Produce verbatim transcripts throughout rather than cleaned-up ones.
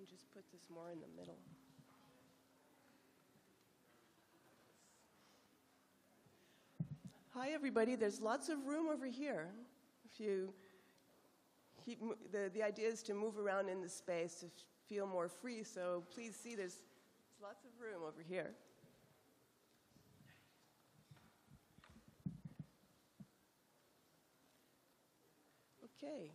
can just put this more in the middle. Hi, everybody. There's lots of room over here. If you keep, the, the idea is to move around in the space to feel more free, so please see there's, there's lots of room over here. Okay.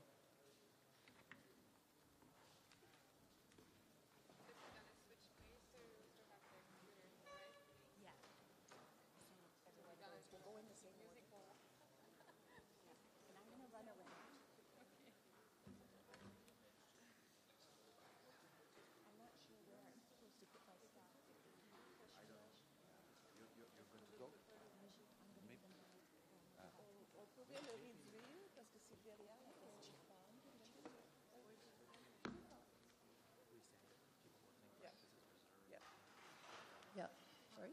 Yeah, sorry.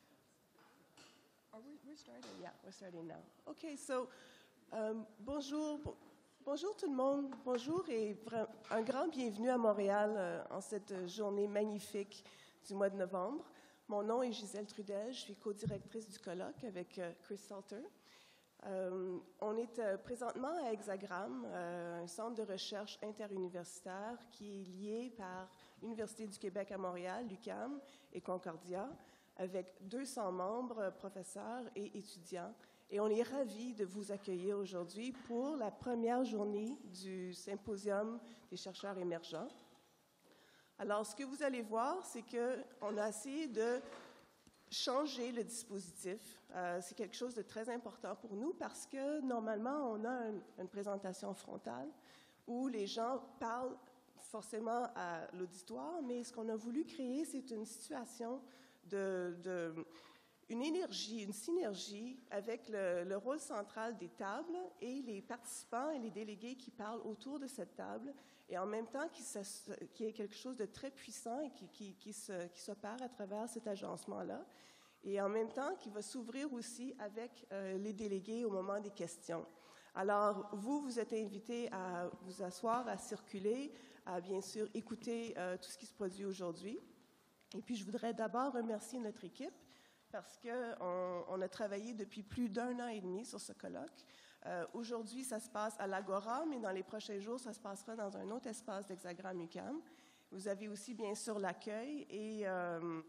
Are we, we're starting? Yeah, we're starting now. Okay, so, um, bonjour, bon, bonjour tout le monde, bonjour et un grand bienvenue à Montréal euh, en cette journée magnifique du mois de novembre. Mon nom est Gisèle Trudel, je suis co-directrice du colloque avec euh, Chris Salter. Euh, on est euh, présentement à Hexagramme, euh, un centre de recherche interuniversitaire qui est lié par l'Université du Québec à Montréal, l'U Q A M et Concordia, avec deux cents membres, professeurs et étudiants. Et on est ravis de vous accueillir aujourd'hui pour la première journée du Symposium des chercheurs émergents. Alors, ce que vous allez voir, c'est qu'on a essayé de changer le dispositif. Euh, c'est quelque chose de très important pour nous parce que normalement, on a un, une présentation frontale où les gens parlent forcément à l'auditoire, mais ce qu'on a voulu créer, c'est une situation de, de une énergie, une synergie avec le, le rôle central des tables et les participants et les délégués qui parlent autour de cette table, et en même temps qu'il y ait quelque chose de très puissant et qui, qui, qui, se, qui s'opère à travers cet agencement-là, et en même temps qui va s'ouvrir aussi avec euh, les délégués au moment des questions. Alors, vous, vous êtes invités à vous asseoir, à circuler, à bien sûr écouter euh, tout ce qui se produit aujourd'hui. Et puis, je voudrais d'abord remercier notre équipe parce qu'on on a travaillé depuis plus d'un an et demi sur ce colloque. Euh, aujourd'hui, ça se passe à l'Agora, mais dans les prochains jours, ça se passera dans un autre espace d'Hexagramme U Q A M. Vous avez aussi, bien sûr, l'accueil et euh,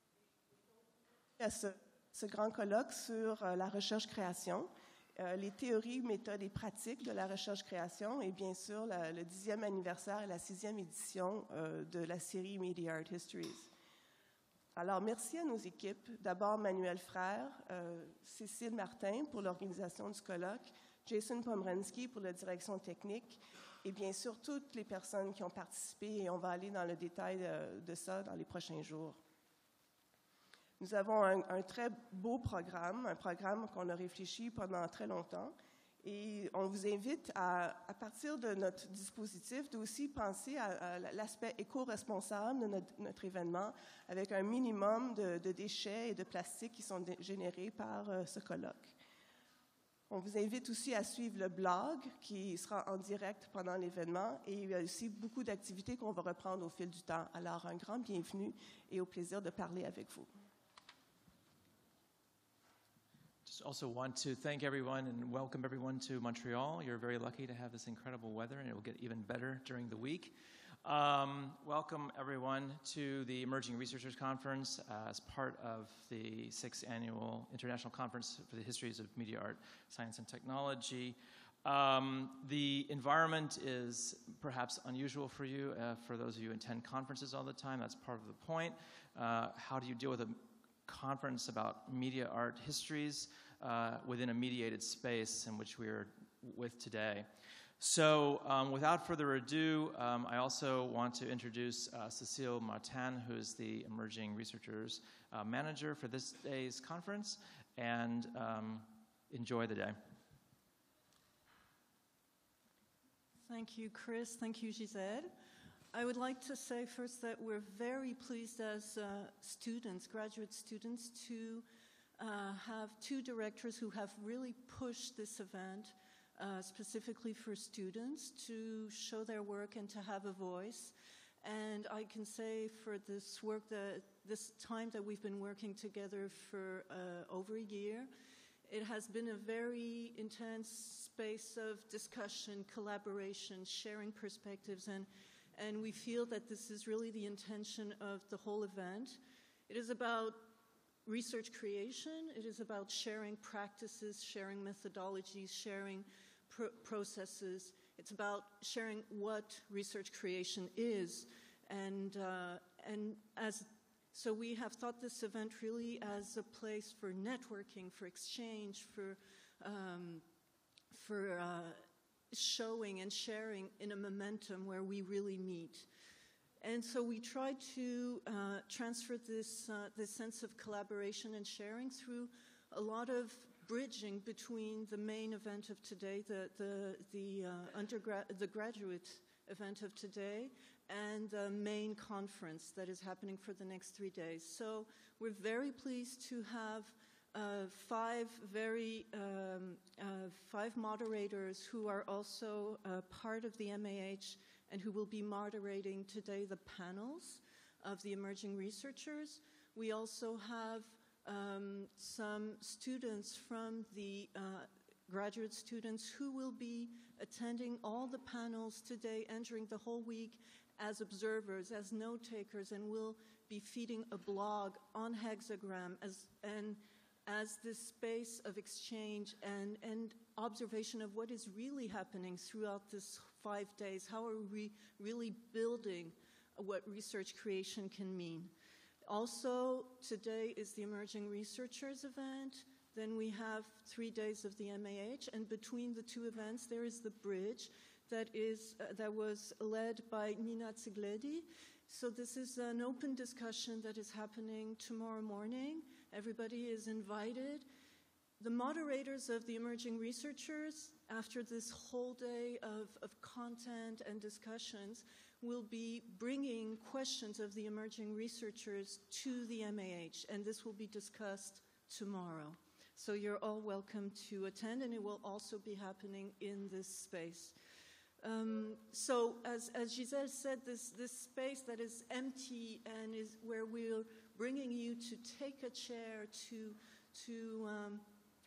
ce, ce grand colloque sur euh, la recherche-création, euh, les théories, méthodes et pratiques de la recherche-création et, bien sûr, la, le dixième anniversaire et la sixième édition euh, de la série Media Art Histories. Alors, merci à nos équipes. D'abord, Manuel Frère, euh, Cécile Martin pour l'organisation du colloque, Jason Pomrensky pour la direction technique et bien sûr toutes les personnes qui ont participé et on va aller dans le détail de, de ça dans les prochains jours. Nous avons un, un très beau programme, un programme qu'on a réfléchi pendant très longtemps. Et on vous invite, à, à partir de notre dispositif, de aussi penser à, à l'aspect éco-responsable de notre, notre événement avec un minimum de, de déchets et de plastique qui sont générés par euh, ce colloque. On vous invite aussi à suivre le blog qui sera en direct pendant l'événement et il y a aussi beaucoup d'activités qu'on va reprendre au fil du temps. Alors, un grand bienvenue et au plaisir de parler avec vous. Also want to thank everyone and welcome everyone to Montreal. You're very lucky to have this incredible weather, and it will get even better during the week. Um, welcome everyone to the Emerging Researchers Conference uh, as part of the sixth Annual International Conference for the Histories of Media Art, Science and Technology. Um, the environment is perhaps unusual for you, uh, for those of you who attend conferences all the time. That's part of the point. Uh, how do you deal with a conference about media art histories uh, within a mediated space in which we're with today? So um, without further ado, um, I also want to introduce uh, Cécile Martin, who is the Emerging Researchers uh, Manager for this day's conference, and um, enjoy the day. Thank you, Chris. Thank you, Gisèle. I would like to say first that we're very pleased as uh, students, graduate students, to uh, have two directors who have really pushed this event uh, specifically for students to show their work and to have a voice. And I can say for this work, that this time that we've been working together for uh, over a year, it has been a very intense space of discussion, collaboration, sharing perspectives, and, and we feel that this is really the intention of the whole event. It is about research creation. It is about sharing practices, sharing methodologies, sharing pr- processes. It's about sharing what research creation is. And, uh, and as so we have thought this event really as a place for networking, for exchange, for, um, for uh, showing and sharing in a momentum where we really meet. And so we try to uh, transfer this, uh, this sense of collaboration and sharing through a lot of bridging between the main event of today, the, the, the, uh, undergrad, the graduate event of today, and the main conference that is happening for the next three days. So we're very pleased to have uh, five very, um, uh, five moderators who are also uh, part of the M A H and who will be moderating today the panels of the emerging researchers. We also have um, some students from the uh, graduate students who will be attending all the panels today and during the whole week as observers, as note takers, and will be feeding a blog on Hexagram as, and as this space of exchange and, and observation of what is really happening throughout this five days. How are we really building what research creation can mean? Also, today is the Emerging Researchers event. Then we have three days of the M A H, and between the two events, there is the bridge that is uh, that was led by Nina Tsigledi. So this is an open discussion that is happening tomorrow morning. Everybody is invited. The moderators of the emerging researchers, after this whole day of, of content and discussions, will be bringing questions of the emerging researchers to the M A H, and this will be discussed tomorrow. So you're all welcome to attend, and it will also be happening in this space. Um, so as, as Giselle said, this, this space that is empty and is where we're bringing you to take a chair, to, to, um,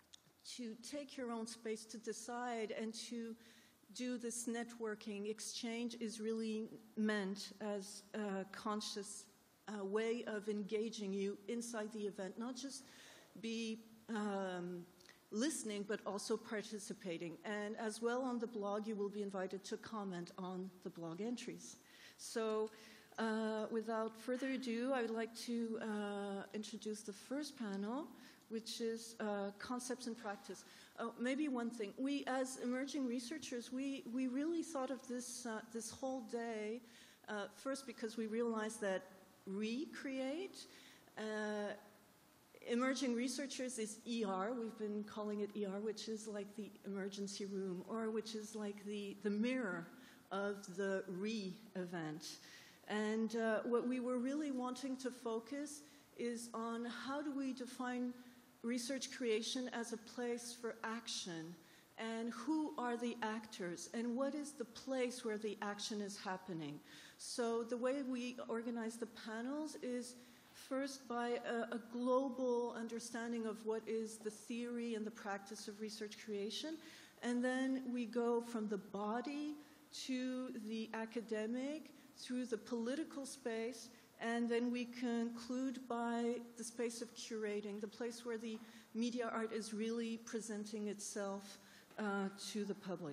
to take your own space, to decide and to do this networking exchange is really meant as a conscious uh, way of engaging you inside the event, not just be um, listening, but also participating. And as well on the blog, you will be invited to comment on the blog entries. So uh, without further ado, I would like to uh, introduce the first panel, which is uh, concepts and practice. Oh, maybe one thing. We, as emerging researchers, we, we really thought of this, uh, this whole day, uh, first because we realized that recreate, uh, emerging researchers is E R. We've been calling it E R, which is like the emergency room, or which is like the, the mirror of the re-event. And uh, what we were really wanting to focus is on how do we define research creation as a place for action, and who are the actors, and what is the place where the action is happening. So the way we organize the panels is first by a, a global understanding of what is the theory and the practice of research creation, and then we go from the body to the academic, through the political space, and then we conclude by the space of curating, the place where the media art is really presenting itself uh, to the public.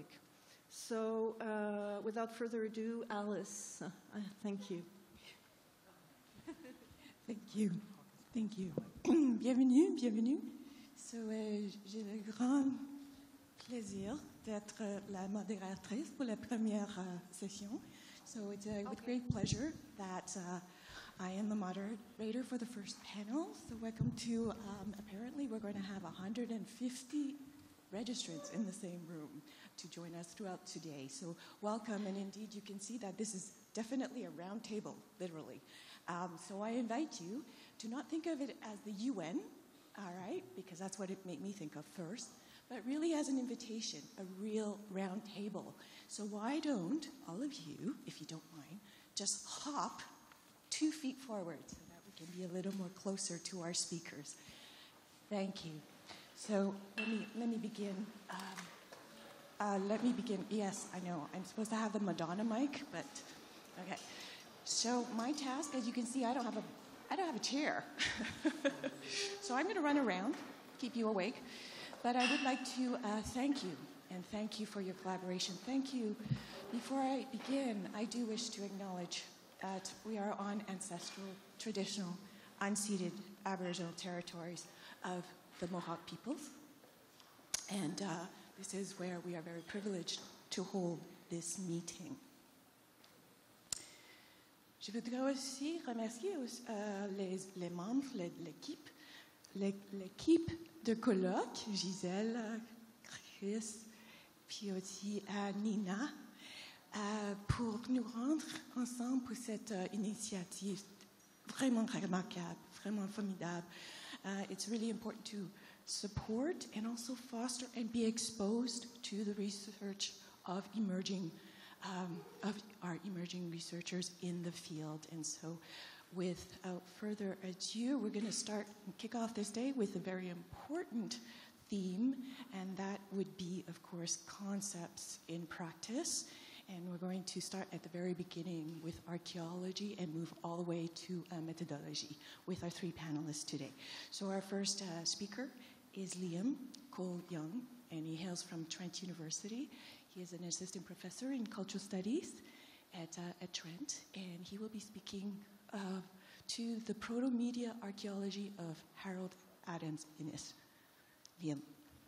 So uh, without further ado, Alice, uh, thank you. Thank you. Thank you. Bienvenue, bienvenue. So, euh, j'ai le grand plaisir d'être la modératrice pour la première uh, session. So it's uh, with great pleasure that uh, I am the moderator for the first panel. So welcome to, um, apparently we're going to have one hundred fifty registrants in the same room to join us throughout today. So welcome, and indeed you can see that this is definitely a round table, literally. Um, so I invite you to not think of it as the U N, all right, because that's what it made me think of first, but really as an invitation, a real round table. So why don't all of you, if you don't mind, just hop two feet forward so that we can be a little more closer to our speakers. Thank you. So let me, let me begin. Um, uh, let me begin. Yes, I know. I'm supposed to have the Madonna mic, but okay. So my task, as you can see, I don't have a, I don't have a chair. So I'm going to run around, keep you awake. But I would like to uh, thank you, and thank you for your collaboration. Thank you. Before I begin, I do wish to acknowledge that we are on ancestral, traditional, unceded Aboriginal territories of the Mohawk peoples. And uh, this is where we are very privileged to hold this meeting. Je voudrais aussi remercier euh, les, les membres, les, l'équipe, l'équipe de colloque, Gisèle, Chris, puis aussi euh, Nina, euh, pour nous rendre ensemble pour cette euh, initiative vraiment remarquable, vraiment formidable. Uh, it's really important to support and also foster and be exposed to the research of emerging, um, of our emerging researchers in the field. And so without further ado, we're going to start and kick off this day with a very important theme, and that would be, of course, concepts in practice. And we're going to start at the very beginning with archaeology and move all the way to uh, methodology with our three panelists today. So our first uh, speaker is Liam Cole-Young, and he hails from Trent University. He is an assistant professor in cultural studies at, uh, at Trent, and he will be speaking uh, to the proto-media archaeology of Harold Adams Innes. Liam.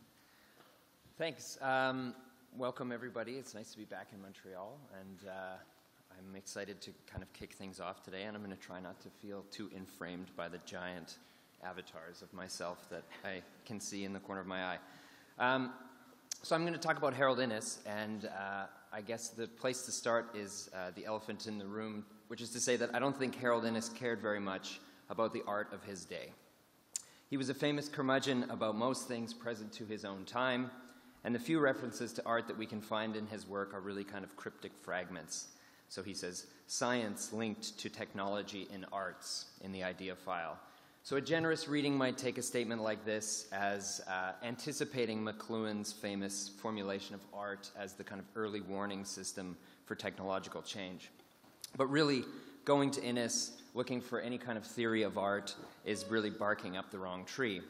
Thanks. Um, Welcome, everybody. It's nice to be back in Montreal, and uh, I'm excited to kind of kick things off today, and I'm going to try not to feel too inframed by the giant avatars of myself that I can see in the corner of my eye. Um, so I'm going to talk about Harold Innes, and uh, I guess the place to start is uh, the elephant in the room, which is to say that I don't think Harold Innes cared very much about the art of his day. He was a famous curmudgeon about most things present to his own time, and the few references to art that we can find in his work are really kind of cryptic fragments. So he says, science linked to technology in arts in the idea file. So a generous reading might take a statement like this as uh, anticipating McLuhan's famous formulation of art as the kind of early warning system for technological change. But really, going to Innes, looking for any kind of theory of art, is really barking up the wrong tree.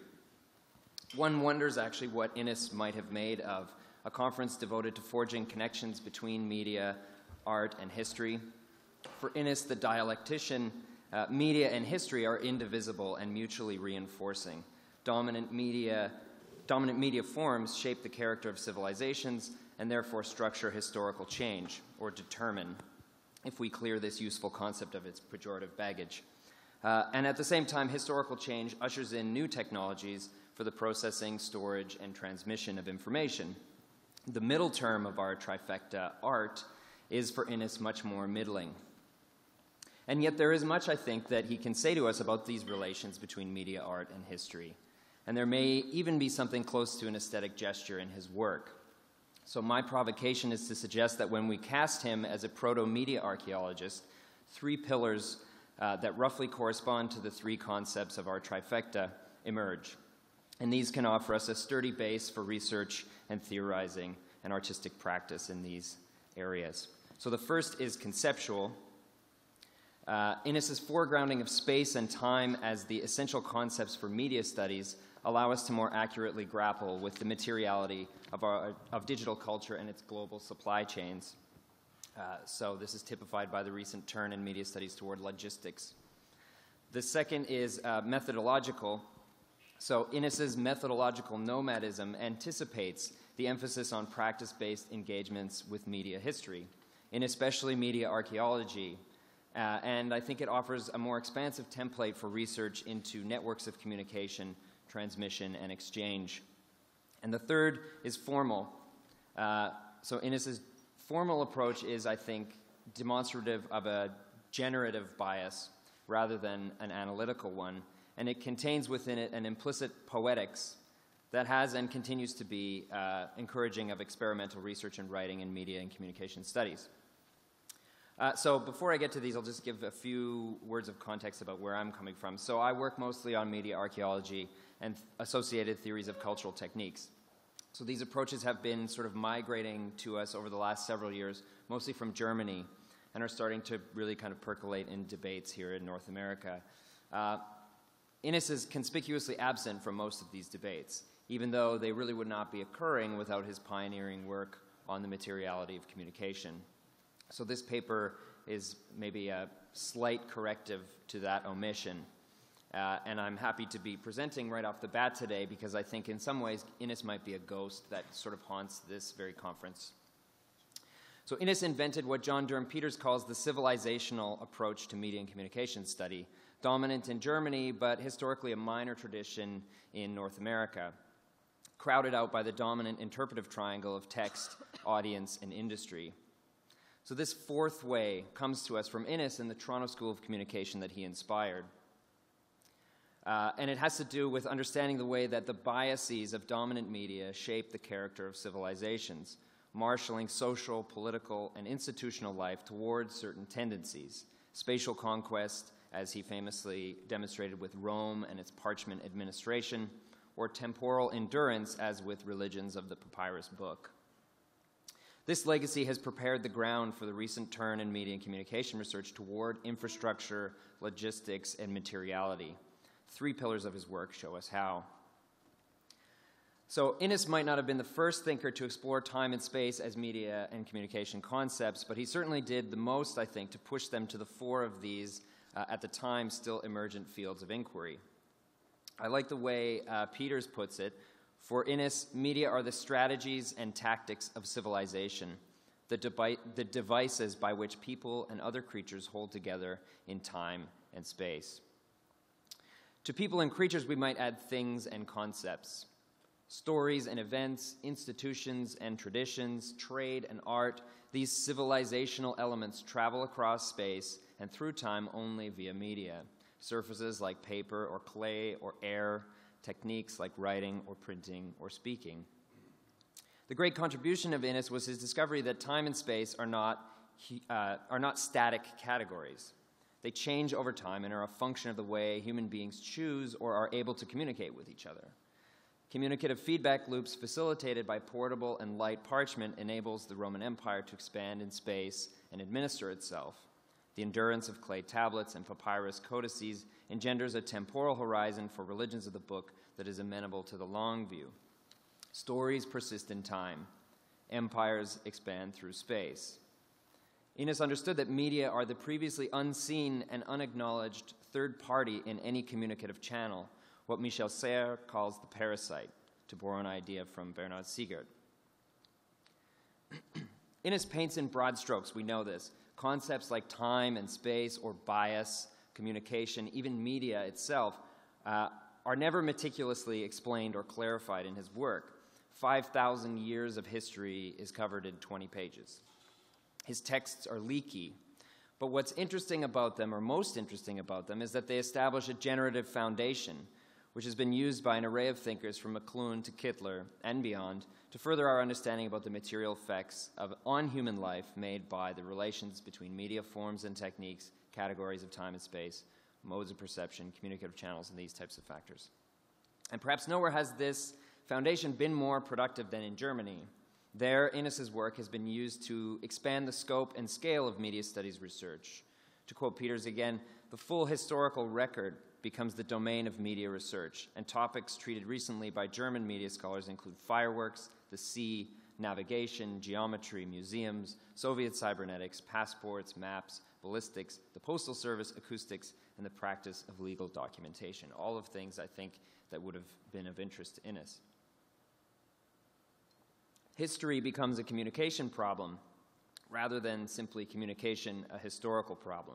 One wonders actually what Innes might have made of a conference devoted to forging connections between media, art, and history. For Innes, the dialectician, uh, media and history are indivisible and mutually reinforcing. Dominant media, dominant media forms shape the character of civilizations and therefore structure historical change, or determine, if we clear this useful concept of its pejorative baggage. Uh, and at the same time, historical change ushers in new technologies for the processing, storage, and transmission of information. The middle term of our trifecta, art, is for Innes much more middling. And yet there is much, I think, that he can say to us about these relations between media, art, and history. And there may even be something close to an aesthetic gesture in his work. So my provocation is to suggest that when we cast him as a proto-media archaeologist, three pillars uh, that roughly correspond to the three concepts of our trifecta emerge. And these can offer us a sturdy base for research and theorizing and artistic practice in these areas. So the first is conceptual. Uh, Innes's foregrounding of space and time as the essential concepts for media studies allow us to more accurately grapple with the materiality of, our, of digital culture and its global supply chains. Uh, so this is typified by the recent turn in media studies toward logistics. The second is uh, methodological. So Innes's methodological nomadism anticipates the emphasis on practice-based engagements with media history, in especially media archaeology, uh, and I think it offers a more expansive template for research into networks of communication, transmission, and exchange. And the third is formal. Uh, so Innes's formal approach is, I think, demonstrative of a generative bias rather than an analytical one, and it contains within it an implicit poetics that has and continues to be uh, encouraging of experimental research and writing in media and communication studies. Uh, so before I get to these, I'll just give a few words of context about where I'm coming from. So I work mostly on media archaeology and associated theories of cultural techniques. So these approaches have been sort of migrating to us over the last several years, mostly from Germany, and are starting to really kind of percolate in debates here in North America. Uh, Innes is conspicuously absent from most of these debates, even though they really would not be occurring without his pioneering work on the materiality of communication. So this paper is maybe a slight corrective to that omission. Uh, and I'm happy to be presenting right off the bat today because I think in some ways Innes might be a ghost that sort of haunts this very conference. So Innes invented what John Durham Peters calls the civilizational approach to media and communication study, dominant in Germany, but historically a minor tradition in North America, crowded out by the dominant interpretive triangle of text, audience, and industry. So this fourth way comes to us from Innes and the Toronto School of Communication that he inspired. Uh, and it has to do with understanding the way that the biases of dominant media shape the character of civilizations, marshaling social, political, and institutional life towards certain tendencies, spatial conquest, as he famously demonstrated with Rome and its parchment administration, or temporal endurance, as with religions of the papyrus book. This legacy has prepared the ground for the recent turn in media and communication research toward infrastructure, logistics, and materiality. Three pillars of his work show us how. So Innes might not have been the first thinker to explore time and space as media and communication concepts, but he certainly did the most, I think, to push them to the fore of these, uh, at the time, still emergent fields of inquiry. I like the way uh, Peters puts it. For Innes, media are the strategies and tactics of civilization, the, debi- the devices by which people and other creatures hold together in time and space. To people and creatures, we might add things and concepts, stories and events, institutions and traditions, trade and art. These civilizational elements travel across space and through time only via media, surfaces like paper or clay or air, techniques like writing or printing or speaking. The great contribution of Innes was his discovery that time and space are not, uh, are not static categories. They change over time and are a function of the way human beings choose or are able to communicate with each other. Communicative feedback loops facilitated by portable and light parchment enables the Roman Empire to expand in space and administer itself. The endurance of clay tablets and papyrus codices engenders a temporal horizon for religions of the book that is amenable to the long view. Stories persist in time. Empires expand through space. Innes understood that media are the previously unseen and unacknowledged third party in any communicative channel, what Michel Serres calls the parasite, to borrow an idea from Bernard Siegert. Innes paints in broad strokes, we know this, concepts like time and space or bias, communication, even media itself, uh, are never meticulously explained or clarified in his work. five thousand years of history is covered in twenty pages. His texts are leaky, but what's interesting about them, or most interesting about them, is that they establish a generative foundation, which has been used by an array of thinkers from McLuhan to Kittler and beyond to further our understanding about the material effects of on human life made by the relations between media forms and techniques, categories of time and space, modes of perception, communicative channels, and these types of factors. And perhaps nowhere has this foundation been more productive than in Germany. There, Innes's work has been used to expand the scope and scale of media studies research. To quote Peters again, the full historical record becomes the domain of media research, and topics treated recently by German media scholars include fireworks, the sea, navigation, geometry, museums, Soviet cybernetics, passports, maps, ballistics, the postal service, acoustics, and the practice of legal documentation. All of things, I think, that would have been of interest to Innes. History becomes a communication problem rather than simply communication a historical problem.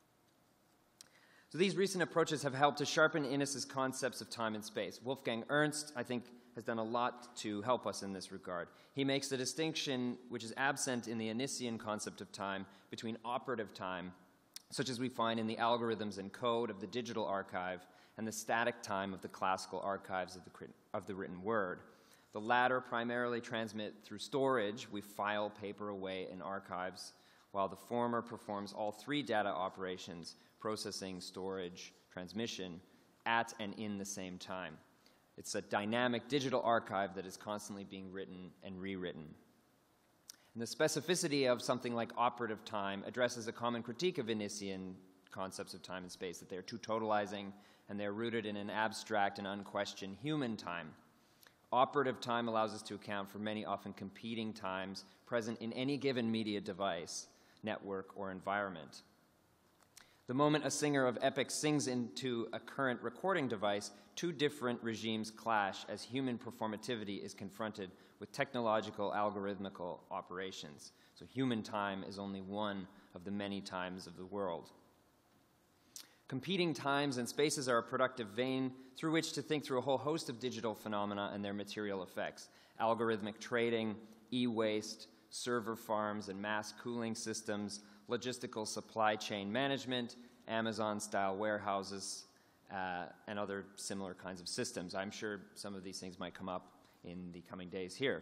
So these recent approaches have helped to sharpen Innes's concepts of time and space. Wolfgang Ernst, I think, has done a lot to help us in this regard. He makes the distinction, which is absent in the Innesian concept of time, between operative time, such as we find in the algorithms and code of the digital archive, and the static time of the classical archives of the, of the written word. The latter primarily transmit through storage. We file paper away in archives, while the former performs all three data operations, processing, storage, transmission, at and in the same time. It's a dynamic digital archive that is constantly being written and rewritten. And the specificity of something like operative time addresses a common critique of Innesian concepts of time and space, that they're too totalizing and they're rooted in an abstract and unquestioned human time. Operative time allows us to account for many often competing times present in any given media device, network, or environment. The moment a singer of epic sings into a current recording device, two different regimes clash as human performativity is confronted with technological algorithmical operations. So human time is only one of the many times of the world. Competing times and spaces are a productive vein through which to think through a whole host of digital phenomena and their material effects. Algorithmic trading, e-waste, server farms and mass cooling systems, logistical supply chain management, Amazon-style warehouses, uh, and other similar kinds of systems. I'm sure some of these things might come up in the coming days here.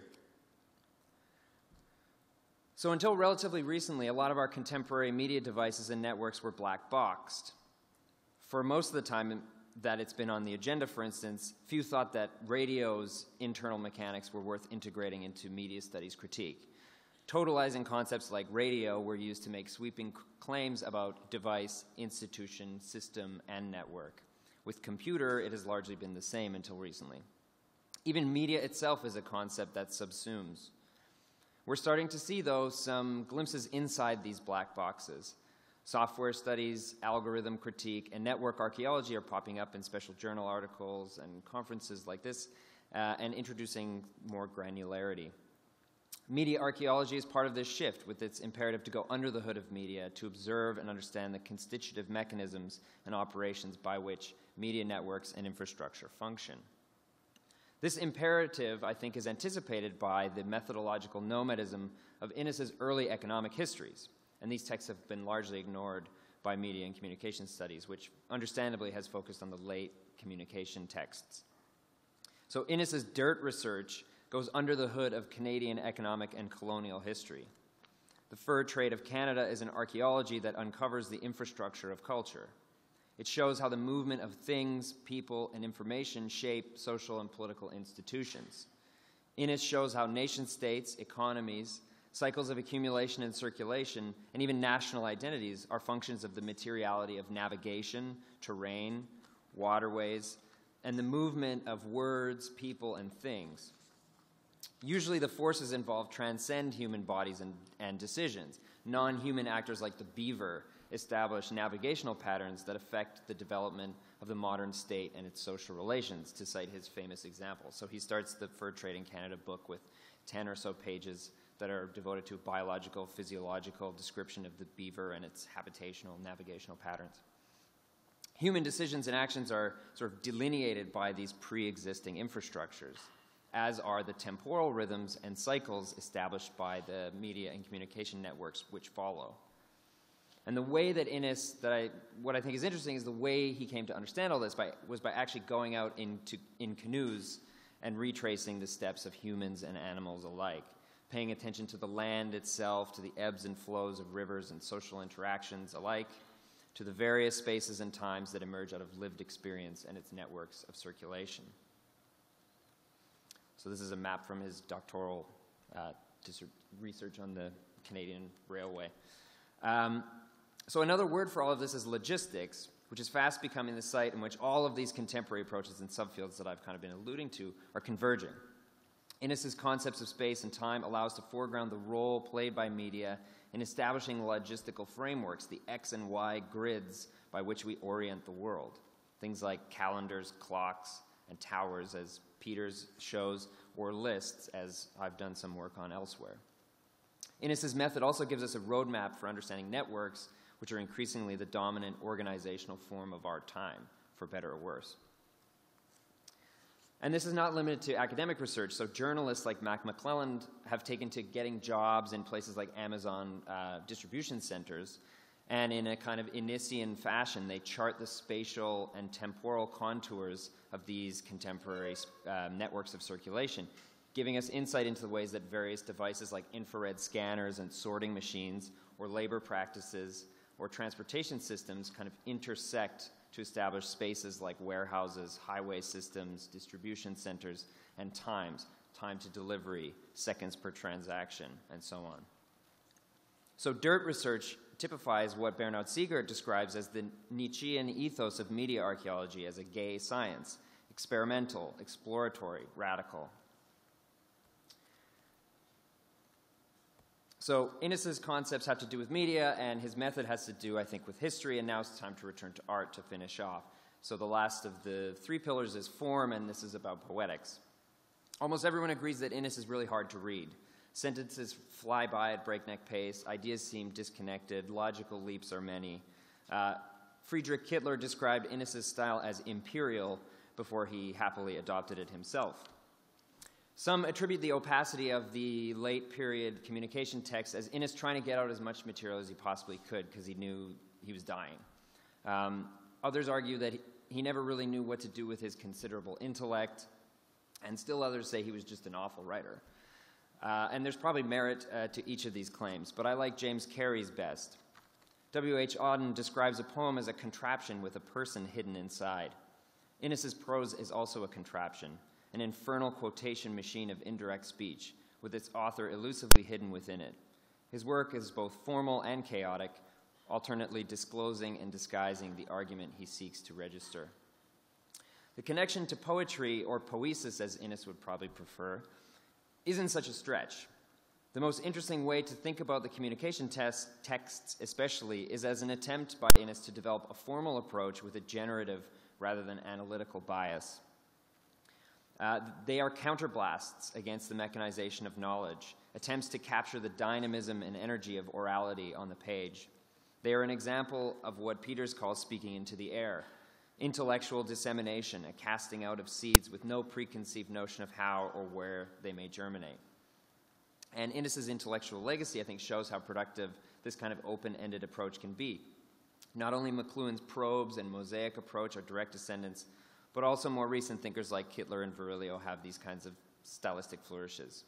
So until relatively recently, a lot of our contemporary media devices and networks were black-boxed. For most of the time that it's been on the agenda, for instance, few thought that radio's internal mechanics were worth integrating into media studies critique. Totalizing concepts like radio were used to make sweeping claims about device, institution, system, and network. With computer, it has largely been the same until recently. Even media itself is a concept that subsumes. We're starting to see, though, some glimpses inside these black boxes. Software studies, algorithm critique, and network archaeology are popping up in special journal articles and conferences like this, uh, and introducing more granularity. Media archaeology is part of this shift, with its imperative to go under the hood of media to observe and understand the constitutive mechanisms and operations by which media networks and infrastructure function. This imperative, I think, is anticipated by the methodological nomadism of Innes's early economic histories, and these texts have been largely ignored by media and communication studies, which understandably has focused on the late communication texts. So Innes's dirt research goes under the hood of Canadian economic and colonial history. The fur trade of Canada is an archaeology that uncovers the infrastructure of culture. It shows how the movement of things, people, and information shape social and political institutions. Innes shows how nation-states, economies, cycles of accumulation and circulation, and even national identities are functions of the materiality of navigation, terrain, waterways, and the movement of words, people, and things. Usually the forces involved transcend human bodies and, and decisions. Non-human actors like the beaver establish navigational patterns that affect the development of the modern state and its social relations, to cite his famous example. So he starts the Fur Trade in Canada book with ten or so pages that are devoted to a biological, physiological description of the beaver and its habitational, navigational patterns. Human decisions and actions are sort of delineated by these pre-existing infrastructures, as are the temporal rhythms and cycles established by the media and communication networks which follow. And the way that Innes, that I, what I think is interesting is the way he came to understand all this by, was by actually going out into, in canoes and retracing the steps of humans and animals alike, paying attention to the land itself, to the ebbs and flows of rivers and social interactions alike, to the various spaces and times that emerge out of lived experience and its networks of circulation. So this is a map from his doctoral uh, research on the Canadian Railway. Um, so another word for all of this is logistics, which is fast becoming the site in which all of these contemporary approaches and subfields that I've kind of been alluding to are converging. Innes's concepts of space and time allow us to foreground the role played by media in establishing logistical frameworks, the X and Y grids by which we orient the world. Things like calendars, clocks, and towers, as Peters shows, or lists, as I've done some work on elsewhere. Innes's method also gives us a roadmap for understanding networks, which are increasingly the dominant organizational form of our time, for better or worse. And this is not limited to academic research. So journalists like Mac McClelland have taken to getting jobs in places like Amazon uh, distribution centers, and in a kind of Innesian fashion, they chart the spatial and temporal contours of these contemporary uh, networks of circulation, giving us insight into the ways that various devices like infrared scanners and sorting machines or labor practices or transportation systems kind of intersect to establish spaces like warehouses, highway systems, distribution centers, and times, time to delivery, seconds per transaction, and so on. So DIRT research typifies what Bernhard Siegert describes as the Nietzschean ethos of media archaeology as a gay science, experimental, exploratory, radical. So Innes's concepts have to do with media, and his method has to do, I think, with history, and now it's time to return to art to finish off. So the last of the three pillars is form, and this is about poetics. Almost everyone agrees that Innes is really hard to read. Sentences fly by at breakneck pace, ideas seem disconnected, logical leaps are many. Uh, Friedrich Kittler described Innes's style as imperial before he happily adopted it himself. Some attribute the opacity of the late period communication text as Innes trying to get out as much material as he possibly could because he knew he was dying. Um, others argue that he, he never really knew what to do with his considerable intellect, and still others say he was just an awful writer. Uh, and there's probably merit uh, to each of these claims, but I like James Carey's best. W H Auden describes a poem as a contraption with a person hidden inside. Innes's prose is also a contraption, an infernal quotation machine of indirect speech, with its author elusively hidden within it. His work is both formal and chaotic, alternately disclosing and disguising the argument he seeks to register. The connection to poetry, or poesis as Innes would probably prefer, isn't such a stretch. The most interesting way to think about the communication test, texts especially, is as an attempt by Innes to develop a formal approach with a generative rather than analytical bias. Uh, they are counterblasts against the mechanization of knowledge, attempts to capture the dynamism and energy of orality on the page. They are an example of what Peters calls speaking into the air, intellectual dissemination, a casting out of seeds with no preconceived notion of how or where they may germinate. And Innes's intellectual legacy, I think, shows how productive this kind of open-ended approach can be. Not only McLuhan's probes and mosaic approach are direct descendants, but also more recent thinkers like Kittler and Virilio have these kinds of stylistic flourishes.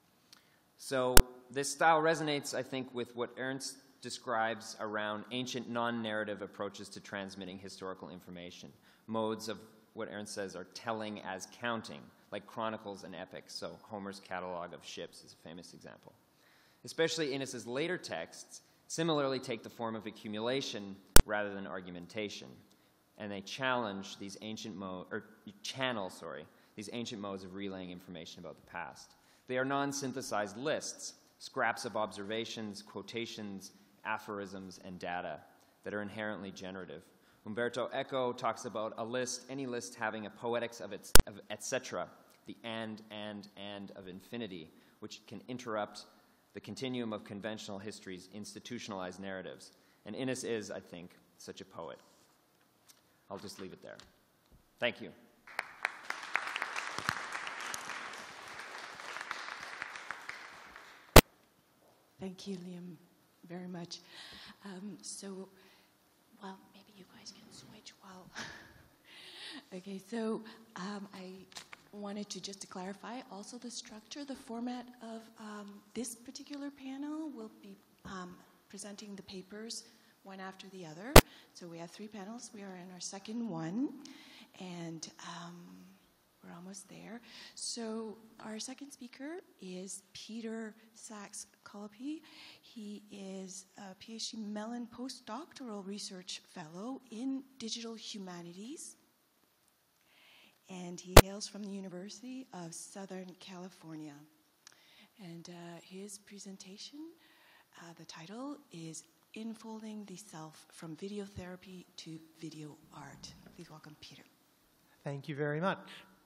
So this style resonates, I think, with what Ernst describes around ancient non-narrative approaches to transmitting historical information, modes of what Ernst says are telling as counting, like chronicles and epics, so Homer's catalog of ships is a famous example. Especially Innes's later texts similarly take the form of accumulation rather than argumentation, and they challenge these ancient modes, or channel, sorry, these ancient modes of relaying information about the past. They are non-synthesized lists, scraps of observations, quotations, aphorisms, and data that are inherently generative. Umberto Eco talks about a list, any list having a poetics of its, of et cetera, the and, and, and of infinity, which can interrupt the continuum of conventional history's institutionalized narratives. And Innes is, I think, such a poet. I'll just leave it there. Thank you. Thank you, Liam, very much. Um, so, well, maybe you guys can switch while... Okay, so um, I wanted to just to clarify also the structure, the format of um, this particular panel will be um, presenting the papers one after the other. So we have three panels. We are in our second one, and um, we're almost there. So our second speaker is Peter Sachs-Colopy. He is a PhD Mellon postdoctoral research fellow in digital humanities, and he hails from the University of Southern California. And uh, his presentation, uh, the title is Infolding the Self from Video Therapy to Video Art. Please welcome Peter. Thank you very much.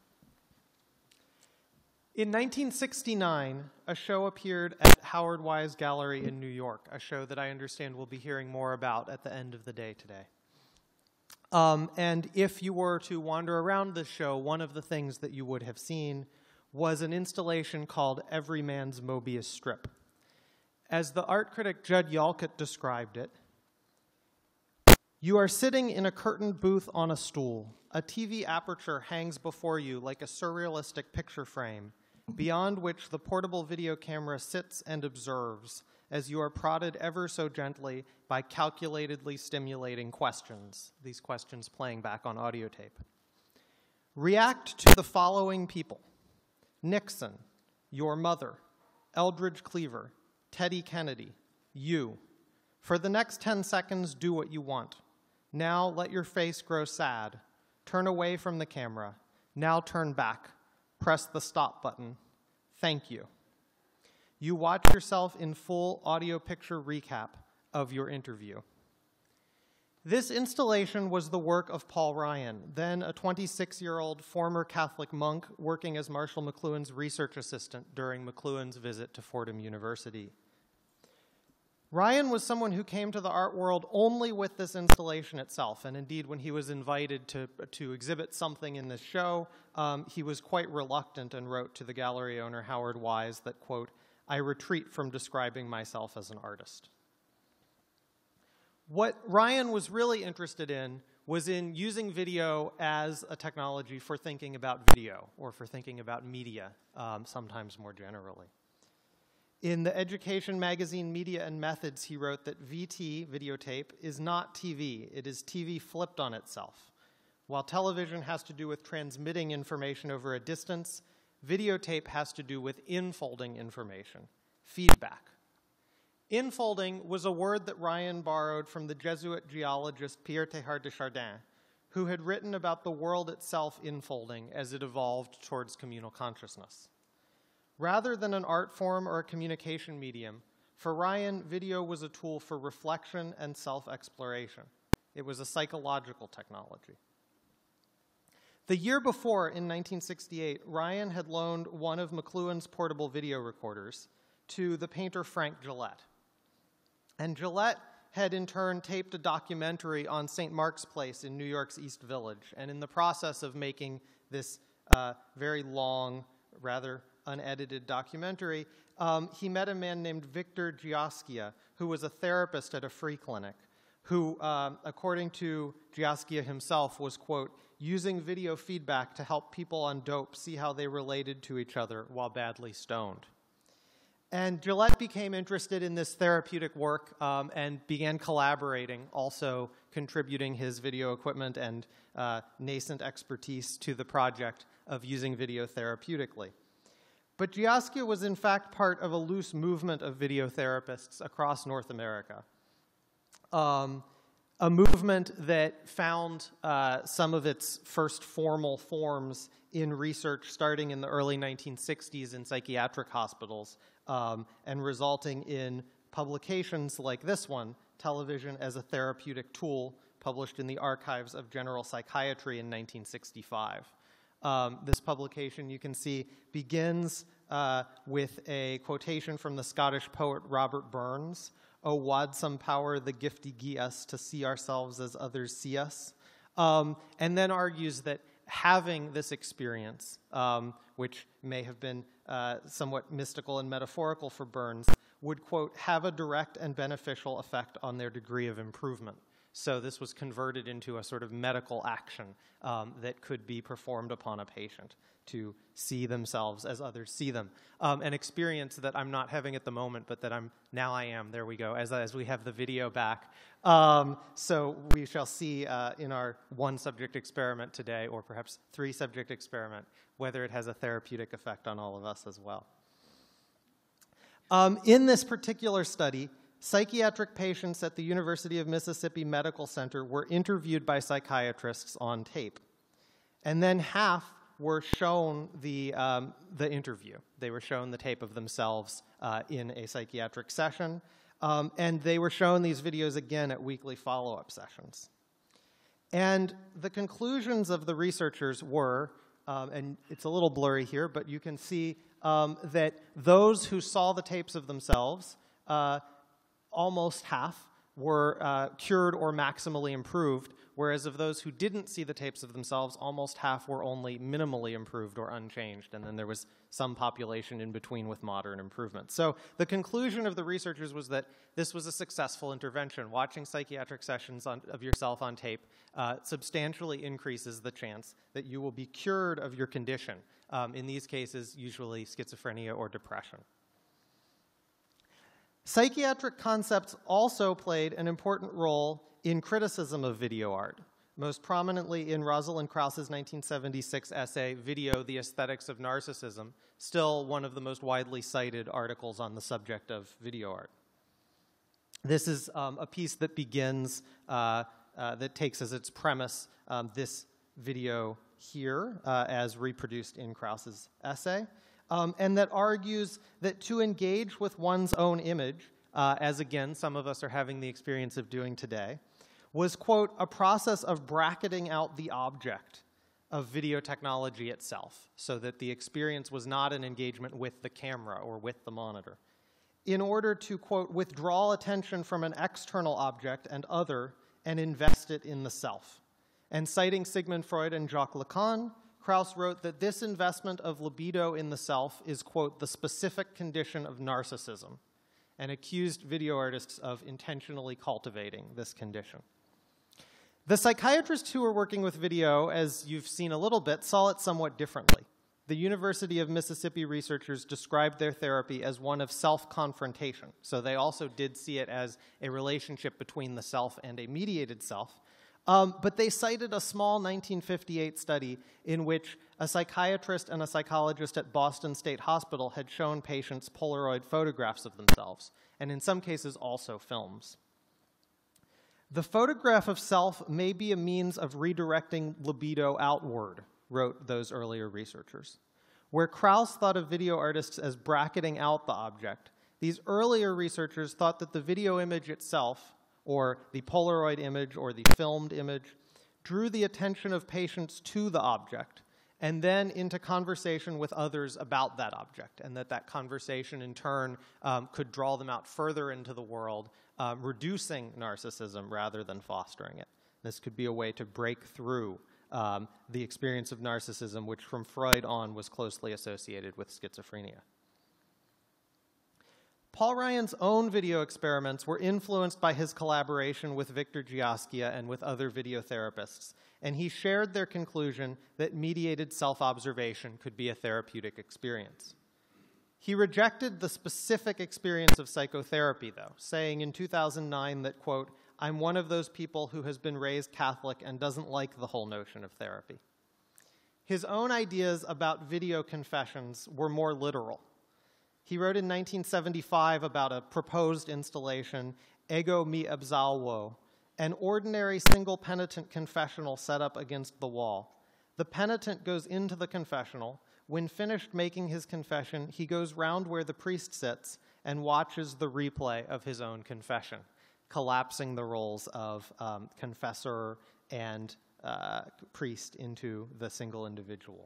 In nineteen sixty-nine, a show appeared at Howard Wise Gallery in New York, a show that I understand we'll be hearing more about at the end of the day today. Um, and if you were to wander around the show, one of the things that you would have seen was an installation called Every Man's Mobius Strip. As the art critic Judd Yalkut described it, you are sitting in a curtained booth on a stool. A T V aperture hangs before you like a surrealistic picture frame, beyond which the portable video camera sits and observes as you are prodded ever so gently by calculatedly stimulating questions, these questions playing back on audio tape. React to the following people: Nixon, your mother, Eldridge Cleaver, Teddy Kennedy, you. For the next ten seconds, do what you want. Now let your face grow sad. Turn away from the camera. Now turn back. Press the stop button. Thank you. You watch yourself in full audio picture recap of your interview. This installation was the work of Paul Ryan, then a twenty-six-year-old former Catholic monk working as Marshall McLuhan's research assistant during McLuhan's visit to Fordham University. Ryan was someone who came to the art world only with this installation itself, and indeed when he was invited to, to exhibit something in this show, um, he was quite reluctant and wrote to the gallery owner Howard Wise that, quote, "I retreat from describing myself as an artist." What Ryan was really interested in was in using video as a technology for thinking about video, or for thinking about media, um, sometimes more generally. In the Education magazine Media and Methods, he wrote that V T, videotape, is not T V. It is T V flipped on itself. While television has to do with transmitting information over a distance, videotape has to do with infolding information, feedback. Infolding was a word that Ryan borrowed from the Jesuit geologist Pierre Teilhard de Chardin, who had written about the world itself infolding as it evolved towards communal consciousness. Rather than an art form or a communication medium, for Ryan, video was a tool for reflection and self-exploration. It was a psychological technology. The year before, in nineteen sixty-eight, Ryan had loaned one of McLuhan's portable video recorders to the painter Frank Gillette. And Gillette had in turn taped a documentary on Saint Mark's Place in New York's East Village. And in the process of making this uh, very long, rather unedited documentary, um, he met a man named Victor Gioskia, who was a therapist at a free clinic, who, um, according to Gioskia himself, was, quote, using video feedback to help people on dope see how they related to each other while badly stoned. And Gillette became interested in this therapeutic work um, and began collaborating, also contributing his video equipment and uh, nascent expertise to the project of using video therapeutically. But Gioskia was in fact part of a loose movement of video therapists across North America. Um, a movement that found uh, some of its first formal forms in research starting in the early nineteen sixties in psychiatric hospitals um, and resulting in publications like this one, Television as a Therapeutic Tool, published in the Archives of General Psychiatry in nineteen sixty-five. Um, this publication, you can see, begins uh, with a quotation from the Scottish poet Robert Burns, "O wad some power the giftie gie us to see ourselves as others see us," um, and then argues that having this experience, um, which may have been uh, somewhat mystical and metaphorical for Burns, would, quote, have a direct and beneficial effect on their degree of improvement. So this was converted into a sort of medical action um, that could be performed upon a patient to see themselves as others see them. Um, an experience that I'm not having at the moment, but that I'm, now I am, there we go, as, as we have the video back. Um, so we shall see uh, in our one subject experiment today, or perhaps three subject experiment, whether it has a therapeutic effect on all of us as well. Um, in this particular study, psychiatric patients at the University of Mississippi Medical Center were interviewed by psychiatrists on tape. And then half were shown the, um, the interview. They were shown the tape of themselves uh, in a psychiatric session. Um, and they were shown these videos again at weekly follow-up sessions. And the conclusions of the researchers were, um, and it's a little blurry here, but you can see um, that those who saw the tapes of themselves, uh, almost half were uh, cured or maximally improved, whereas of those who didn't see the tapes of themselves, almost half were only minimally improved or unchanged, and then there was some population in between with moderate improvement. So the conclusion of the researchers was that this was a successful intervention. Watching psychiatric sessions on, of yourself on tape uh, substantially increases the chance that you will be cured of your condition, um, in these cases usually schizophrenia or depression. Psychiatric concepts also played an important role in criticism of video art, most prominently in Rosalind Krauss's nineteen seventy-six essay, Video, the Aesthetics of Narcissism, still one of the most widely cited articles on the subject of video art. This is um, a piece that begins, uh, uh, that takes as its premise um, this video here uh, as reproduced in Krauss's essay, um, and that argues that to engage with one's own image, uh, as again some of us are having the experience of doing today, was, quote, a process of bracketing out the object of video technology itself, so that the experience was not an engagement with the camera or with the monitor, in order to, quote, withdraw attention from an external object and other and invest it in the self. And citing Sigmund Freud and Jacques Lacan, Krauss wrote that this investment of libido in the self is, quote, the specific condition of narcissism, and accused video artists of intentionally cultivating this condition. The psychiatrists who were working with video, as you've seen a little bit, saw it somewhat differently. The University of Mississippi researchers described their therapy as one of self-confrontation, so they also did see it as a relationship between the self and a mediated self. Um, but they cited a small nineteen fifty-eight study in which a psychiatrist and a psychologist at Boston State Hospital had shown patients Polaroid photographs of themselves, and in some cases also films. The photograph of self may be a means of redirecting libido outward, wrote those earlier researchers. Where Krauss thought of video artists as bracketing out the object, these earlier researchers thought that the video image itself, or the Polaroid image or the filmed image, drew the attention of patients to the object and then into conversation with others about that object, and that that conversation in turn um, could draw them out further into the world, um, reducing narcissism rather than fostering it. This could be a way to break through um, the experience of narcissism, which from Freud on was closely associated with schizophrenia. Paul Ryan's own video experiments were influenced by his collaboration with Victor Giaskia and with other video therapists, and he shared their conclusion that mediated self-observation could be a therapeutic experience. He rejected the specific experience of psychotherapy, though, saying in two thousand nine that, quote, I'm one of those people who has been raised Catholic and doesn't like the whole notion of therapy. His own ideas about video confessions were more literal. He wrote in nineteen seventy-five about a proposed installation, Ego mi absolvo, an ordinary single penitent confessional set up against the wall. The penitent goes into the confessional. When finished making his confession, he goes round where the priest sits and watches the replay of his own confession, collapsing the roles of um, confessor and uh, priest into the single individual.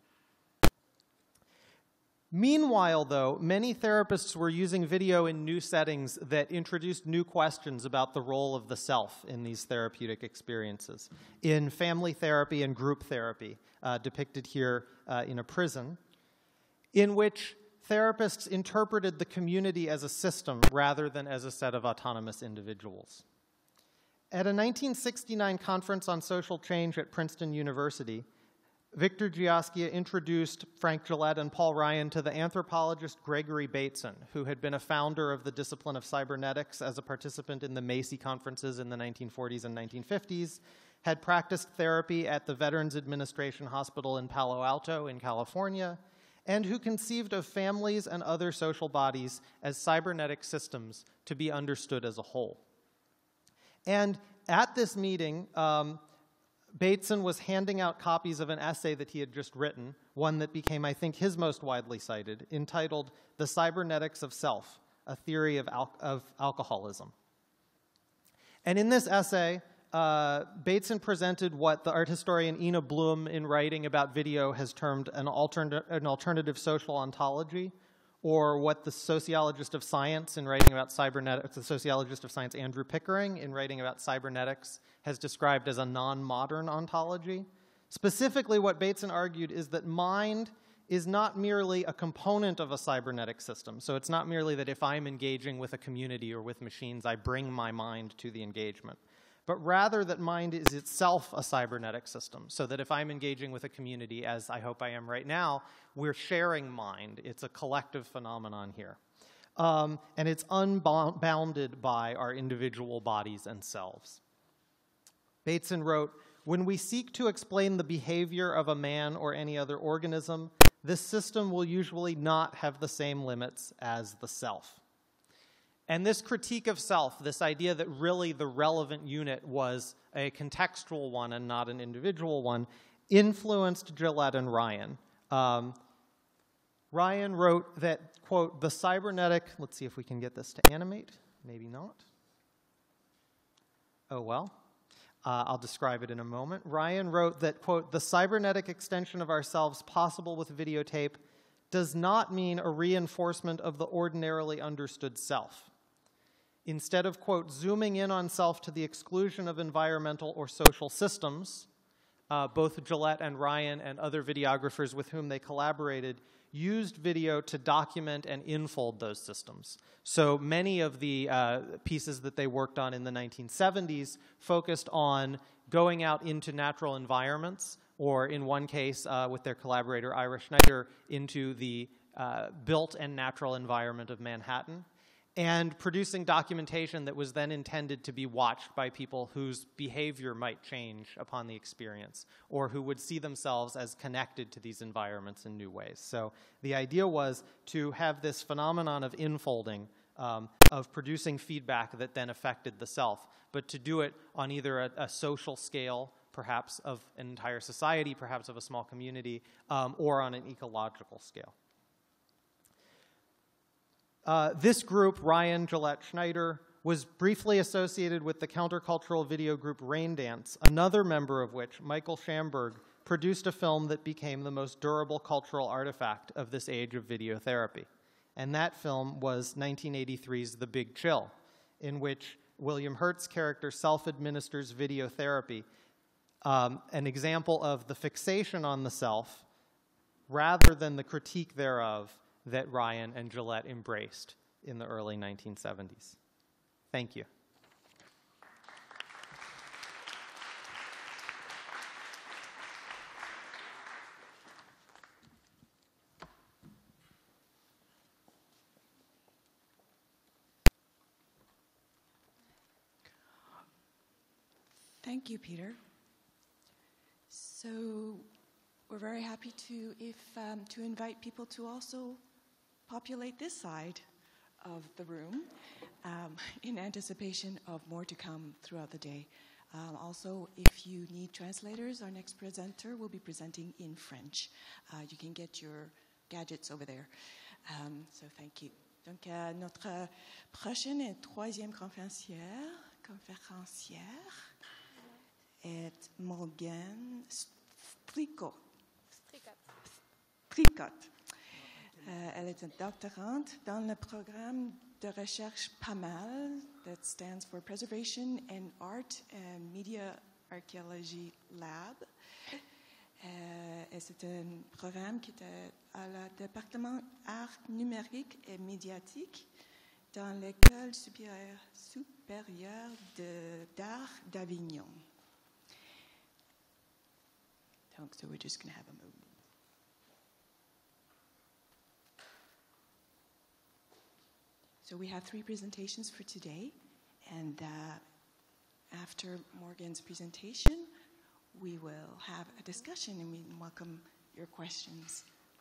Meanwhile, though, many therapists were using video in new settings that introduced new questions about the role of the self in these therapeutic experiences. In family therapy and group therapy, uh, depicted here uh, in a prison, in which therapists interpreted the community as a system rather than as a set of autonomous individuals. At a nineteen sixty-nine conference on social change at Princeton University, Victor Giaskia introduced Frank Gillette and Paul Ryan to the anthropologist Gregory Bateson, who had been a founder of the discipline of cybernetics as a participant in the Macy conferences in the nineteen forties and nineteen fifties, had practiced therapy at the Veterans Administration Hospital in Palo Alto in California, and who conceived of families and other social bodies as cybernetic systems to be understood as a whole. And at this meeting, um, Bateson was handing out copies of an essay that he had just written, one that became, I think, his most widely cited, entitled The Cybernetics of Self, a Theory of, Al- of Alcoholism. And in this essay, uh, Bateson presented what the art historian Ina Bloom, in writing about video, has termed an, altern- an alternative social ontology, or what the sociologist of science, in writing about cybernetics, the sociologist of science Andrew Pickering, in writing about cybernetics, has described as a non-modern ontology. Specifically, what Bateson argued is that mind is not merely a component of a cybernetic system. So it's not merely that if I'm engaging with a community or with machines, I bring my mind to the engagement, but rather that mind is itself a cybernetic system, so that if I'm engaging with a community, as I hope I am right now, we're sharing mind. It's a collective phenomenon here. um, and it's unbounded by our individual bodies and selves. Bateson wrote, "When we seek to explain the behavior of a man or any other organism, this system will usually not have the same limits as the self." And this critique of self, this idea that really the relevant unit was a contextual one and not an individual one, influenced Gillette and Ryan. Um, Ryan wrote that, quote, "the cybernetic," let's see if we can get this to animate, maybe not. Oh well, uh, I'll describe it in a moment. Ryan wrote that, quote, "the cybernetic extension of ourselves possible with videotape does not mean a reinforcement of the ordinarily understood self. Instead of, quote, zooming in on self to the exclusion of environmental or social systems," uh, both Gillette and Ryan and other videographers with whom they collaborated used video to document and infold those systems. So many of the uh, pieces that they worked on in the nineteen seventies focused on going out into natural environments, or in one case uh, with their collaborator Ira Schneider, into the uh, built and natural environment of Manhattan, and producing documentation that was then intended to be watched by people whose behavior might change upon the experience, or who would see themselves as connected to these environments in new ways. So the idea was to have this phenomenon of infolding, um, of producing feedback that then affected the self, but to do it on either a, a social scale, perhaps of an entire society, perhaps of a small community, um, or on an ecological scale. Uh, this group, Ryan, Gillette, Schneider, was briefly associated with the countercultural video group Raindance, another member of which, Michael Schamberg, produced a film that became the most durable cultural artifact of this age of videotherapy. And that film was nineteen eighty-three's The Big Chill, in which William Hurt's character self-administers videotherapy, um, an example of the fixation on the self rather than the critique thereof that Ryan and Gillette embraced in the early nineteen seventies. Thank you. Thank you, Peter. So we're very happy to, if, um, to invite people to also populate this side of the room um, in anticipation of more to come throughout the day. Um, also, if you need translators, our next presenter will be presenting in French. Uh, you can get your gadgets over there. Um, so thank you. Donc, euh, notre prochaine et troisième conférencière, conférencière est Morgane Stricot. Stricot. Euh, elle est une doctorante dans le programme de recherche PAMAL, that stands for Preservation and Art and Media Archaeology Lab. Euh, et c'est un programme qui est à la département art numérique et médiatique dans l'école supérieure, supérieure de, d'art d'Avignon. Donc, so we're just going to have a moment. So we have three presentations for today, and uh, after Morgan's presentation, we will have a discussion and we welcome your questions.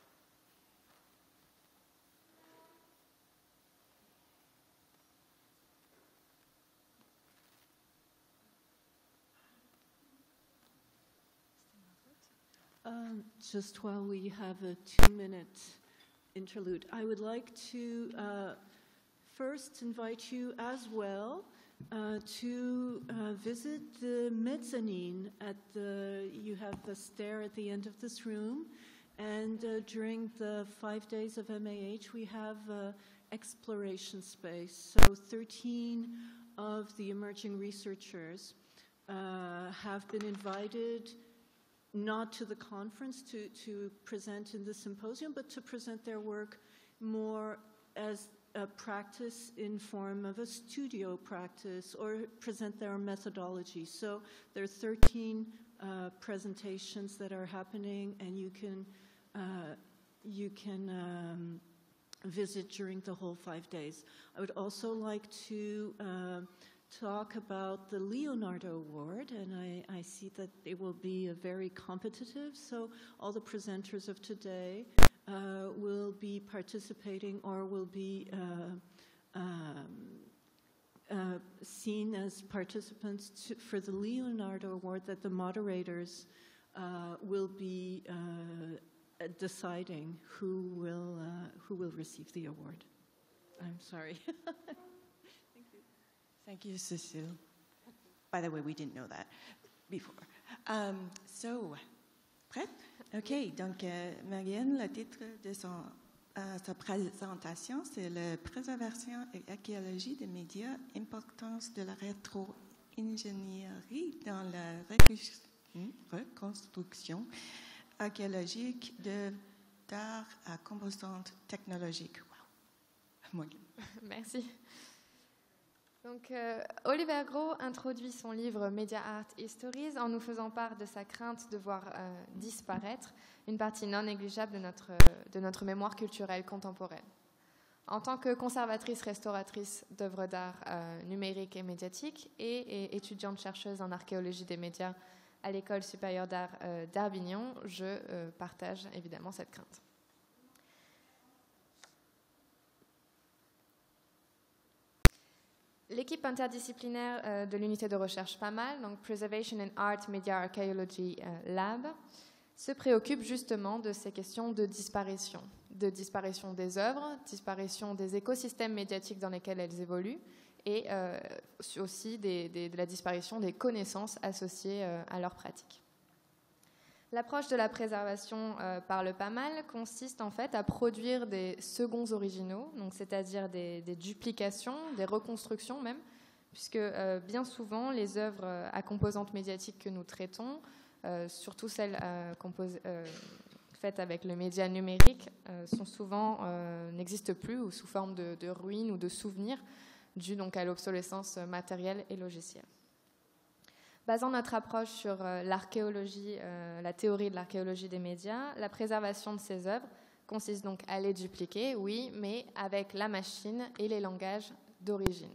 Um, just while we have a two-minute interlude, I would like to uh, first invite you as well uh, to uh, visit the mezzanine at the, you have the stair at the end of this room, and uh, during the five days of M A H we have uh, exploration space. So thirteen of the emerging researchers uh, have been invited not to the conference to, to present in the symposium, but to present their work more as a practice in form of a studio practice, or present their methodology. So there are thirteen uh, presentations that are happening, and you can uh, you can um, visit during the whole five days. I would also like to uh, talk about the Leonardo Award, and I, I see that it will be a very competitive, so all the presenters of today uh, will be participating or will be uh, um, uh, seen as participants to, for the Leonardo Award that the moderators uh, will be uh, deciding who will, uh, who will receive the award. I'm sorry. Thank you, Cécile. By the way, we didn't know that before. Um, so, prête? OK. Donc, euh, Marianne, le titre de son, euh, sa présentation, c'est la préservation et archéologie des médias, importance de la rétro-ingénierie dans la reconstruction archéologique d'art à composante technologique. Wow. Merci. Donc, euh, Oliver Gros introduit son livre Media Art Histories en nous faisant part de sa crainte de voir euh, disparaître une partie non négligeable de notre, euh, de notre mémoire culturelle contemporaine. En tant que conservatrice restauratrice d'œuvres d'art euh, numériques et médiatiques et, et étudiante-chercheuse en archéologie des médias à l'École supérieure d'art euh, d'Avignon, je euh, partage évidemment cette crainte. L'équipe interdisciplinaire euh, de l'unité de recherche P A M A L, donc Preservation and Art Media Archaeology euh, Lab, se préoccupe justement de ces questions de disparition, de disparition des œuvres, disparition des écosystèmes médiatiques dans lesquels elles évoluent, et euh, aussi des, des, de la disparition des connaissances associées euh, à leurs pratiques. L'approche de la préservation euh, par le P A M A L consiste en fait à produire des seconds originaux, donc c'est-à-dire des, des duplications, des reconstructions même, puisque euh, bien souvent les œuvres à composantes médiatiques que nous traitons, euh, surtout celles euh, compos- euh, faites avec le média numérique, euh, sont souvent euh, n'existent plus ou sous forme de, de ruines ou de souvenirs, dû donc à l'obsolescence matérielle et logicielle. Basant notre approche sur euh, l'archéologie, euh, la théorie de l'archéologie des médias, la préservation de ces œuvres consiste donc à les dupliquer, oui, mais avec la machine et les langages d'origine.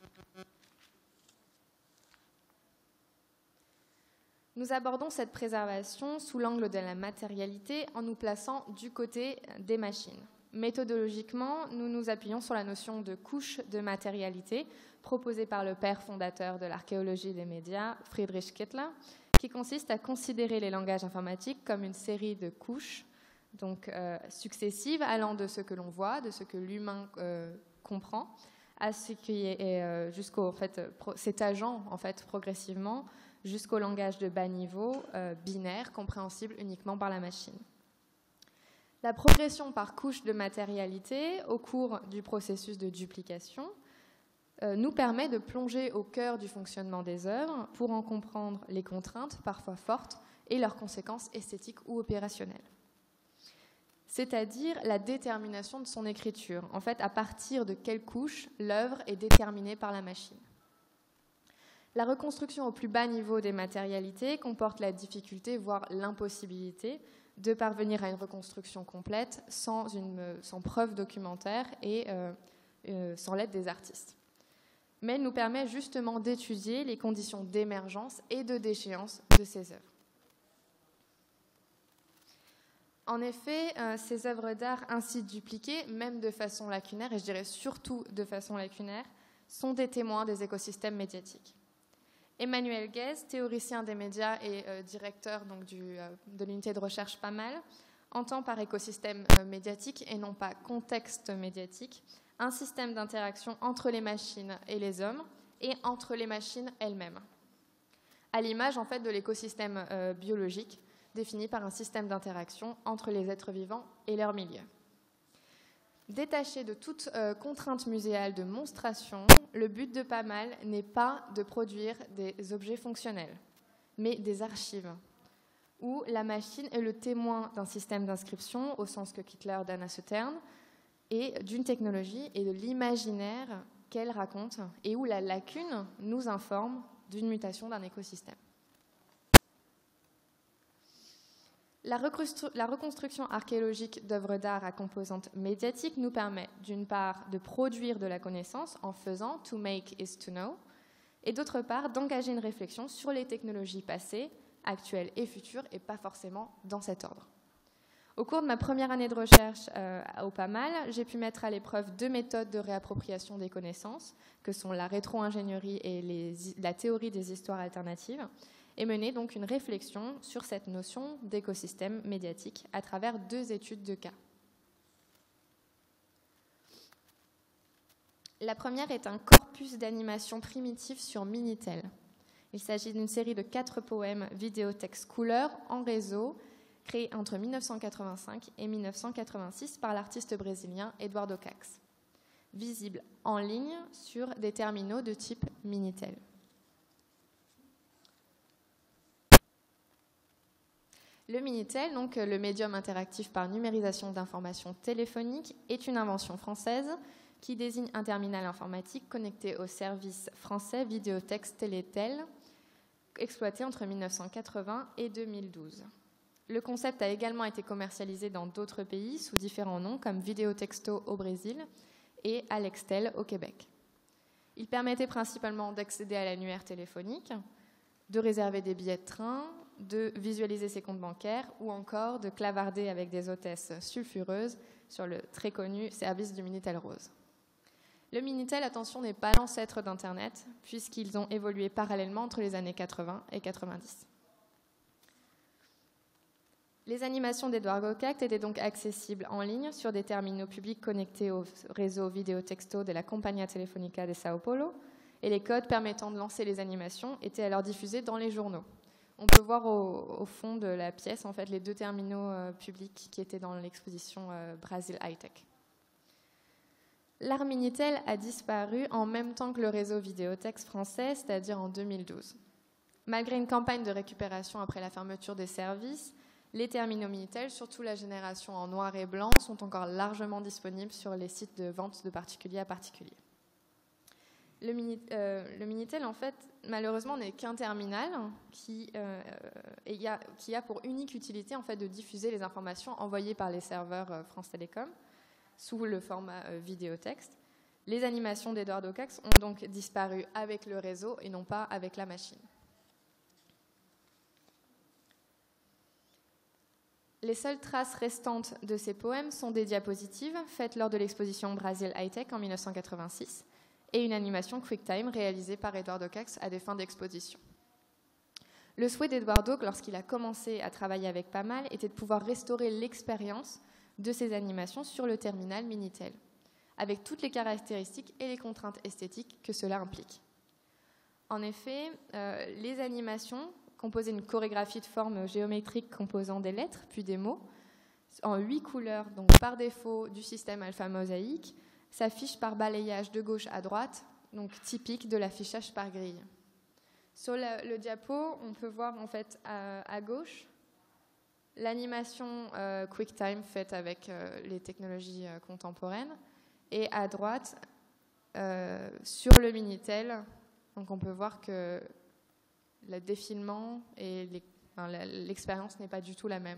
Nous abordons cette préservation sous l'angle de la matérialité en nous plaçant du côté des machines. Méthodologiquement, nous nous appuyons sur la notion de couche de matérialité proposée par le père fondateur de l'archéologie des médias, Friedrich Kittler, qui consiste à considérer les langages informatiques comme une série de couches donc, euh, successives allant de ce que l'on voit, de ce que l'humain euh, comprend, à ce qui est euh, jusqu'au en fait, pro- s'étageant en fait, progressivement jusqu'au langage de bas niveau, euh, binaire, compréhensible uniquement par la machine. La progression par couche de matérialité au cours du processus de duplication euh, nous permet de plonger au cœur du fonctionnement des œuvres pour en comprendre les contraintes, parfois fortes, et leurs conséquences esthétiques ou opérationnelles. C'est-à-dire la détermination de son écriture. En fait, à partir de quelle couche l'œuvre est déterminée par la machine. La reconstruction au plus bas niveau des matérialités comporte la difficulté, voire l'impossibilité, de parvenir à une reconstruction complète sans, une, sans preuve documentaire et euh, euh, sans l'aide des artistes. Mais elle nous permet justement d'étudier les conditions d'émergence et de déchéance de ces œuvres. En effet, euh, ces œuvres d'art ainsi dupliquées, même de façon lacunaire, et je dirais surtout de façon lacunaire, sont des témoins des écosystèmes médiatiques. Emmanuel Guez, théoricien des médias et euh, directeur donc, du, euh, de l'unité de recherche P A M A L, entend par écosystème euh, médiatique et non pas contexte médiatique un système d'interaction entre les machines et les hommes et entre les machines elles-mêmes, à l'image en fait de l'écosystème euh, biologique défini par un système d'interaction entre les êtres vivants et leur milieu. Détaché de toute euh, contrainte muséale de monstration, le but de P A M A L n'est pas de produire des objets fonctionnels, mais des archives, où la machine est le témoin d'un système d'inscription, au sens que Kittler donne à ce terme, et d'une technologie et de l'imaginaire qu'elle raconte, et où la lacune nous informe d'une mutation d'un écosystème. La, la reconstruction archéologique d'œuvres d'art à composante médiatique nous permet d'une part de produire de la connaissance en faisant « to make is to know » et d'autre part d'engager une réflexion sur les technologies passées, actuelles et futures et pas forcément dans cet ordre. Au cours de ma première année de recherche euh, au PAMAL, j'ai pu mettre à l'épreuve deux méthodes de réappropriation des connaissances, que sont la rétro-ingénierie et les, la théorie des histoires alternatives, et mener donc une réflexion sur cette notion d'écosystème médiatique à travers deux études de cas. La première est un corpus d'animation primitive sur Minitel. Il s'agit d'une série de quatre poèmes vidéotextes couleurs en réseau, créés entre mille neuf cent quatre-vingt-cinq et mille neuf cent quatre-vingt-six par l'artiste brésilien Eduardo Cax, visible en ligne sur des terminaux de type Minitel. Le Minitel, donc le médium interactif par numérisation d'informations téléphoniques, est une invention française qui désigne un terminal informatique connecté au service français Vidéotexte Télétel, exploité entre mille neuf cent quatre-vingts et deux mille douze. Le concept a également été commercialisé dans d'autres pays sous différents noms comme Videotexto au Brésil et Alextel au Québec. Il permettait principalement d'accéder à l'annuaire téléphonique, de réserver des billets de train, de visualiser ses comptes bancaires ou encore de clavarder avec des hôtesses sulfureuses sur le très connu service du Minitel Rose. Le Minitel, attention, n'est pas l'ancêtre d'Internet puisqu'ils ont évolué parallèlement entre les années quatre-vingts et quatre-vingt-dix. Les animations d'Eduardo Cax étaient donc accessibles en ligne sur des terminaux publics connectés au réseau Videotexto de la Compagnia Telefonica de Sao Paulo et les codes permettant de lancer les animations étaient alors diffusés dans les journaux. On peut voir au, au fond de la pièce en fait, les deux terminaux euh, publics qui étaient dans l'exposition euh, Brazil High Tech. L'art Minitel a disparu en même temps que le réseau Vidéotexte français, c'est-à-dire en deux mille douze. Malgré une campagne de récupération après la fermeture des services, les terminaux Minitel, surtout la génération en noir et blanc, sont encore largement disponibles sur les sites de vente de particulier à particulier. Le, Mini, euh, le Minitel, en fait, malheureusement, n'est qu'un terminal qui, euh, et y a, qui a pour unique utilité en fait, de diffuser les informations envoyées par les serveurs euh, France Télécom sous le format euh, vidéotexte. Les animations d'Eduardo Cax ont donc disparu avec le réseau et non pas avec la machine. Les seules traces restantes de ces poèmes sont des diapositives faites lors de l'exposition Brazil High Tech en mille neuf cent quatre-vingt-six et une animation QuickTime réalisée par Eduardo Cax à des fins d'exposition. Le souhait d'Eduardo, lorsqu'il a commencé à travailler avec PAMAL, était de pouvoir restaurer l'expérience de ces animations sur le terminal Minitel, avec toutes les caractéristiques et les contraintes esthétiques que cela implique. En effet, euh, les animations composaient une chorégraphie de formes géométriques composant des lettres puis des mots, en huit couleurs, donc par défaut du système alpha-mosaïque, s'affichent par balayage de gauche à droite, donc typique de l'affichage par grille. Sur le, le diapo, on peut voir en fait à, à gauche l'animation euh, QuickTime faite avec euh, les technologies euh, contemporaines, et à droite, euh, sur le Minitel, donc on peut voir que le défilement et les, enfin, l'expérience n'est pas du tout la même.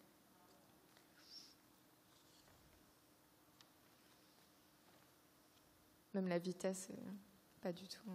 Même la vitesse, pas du tout.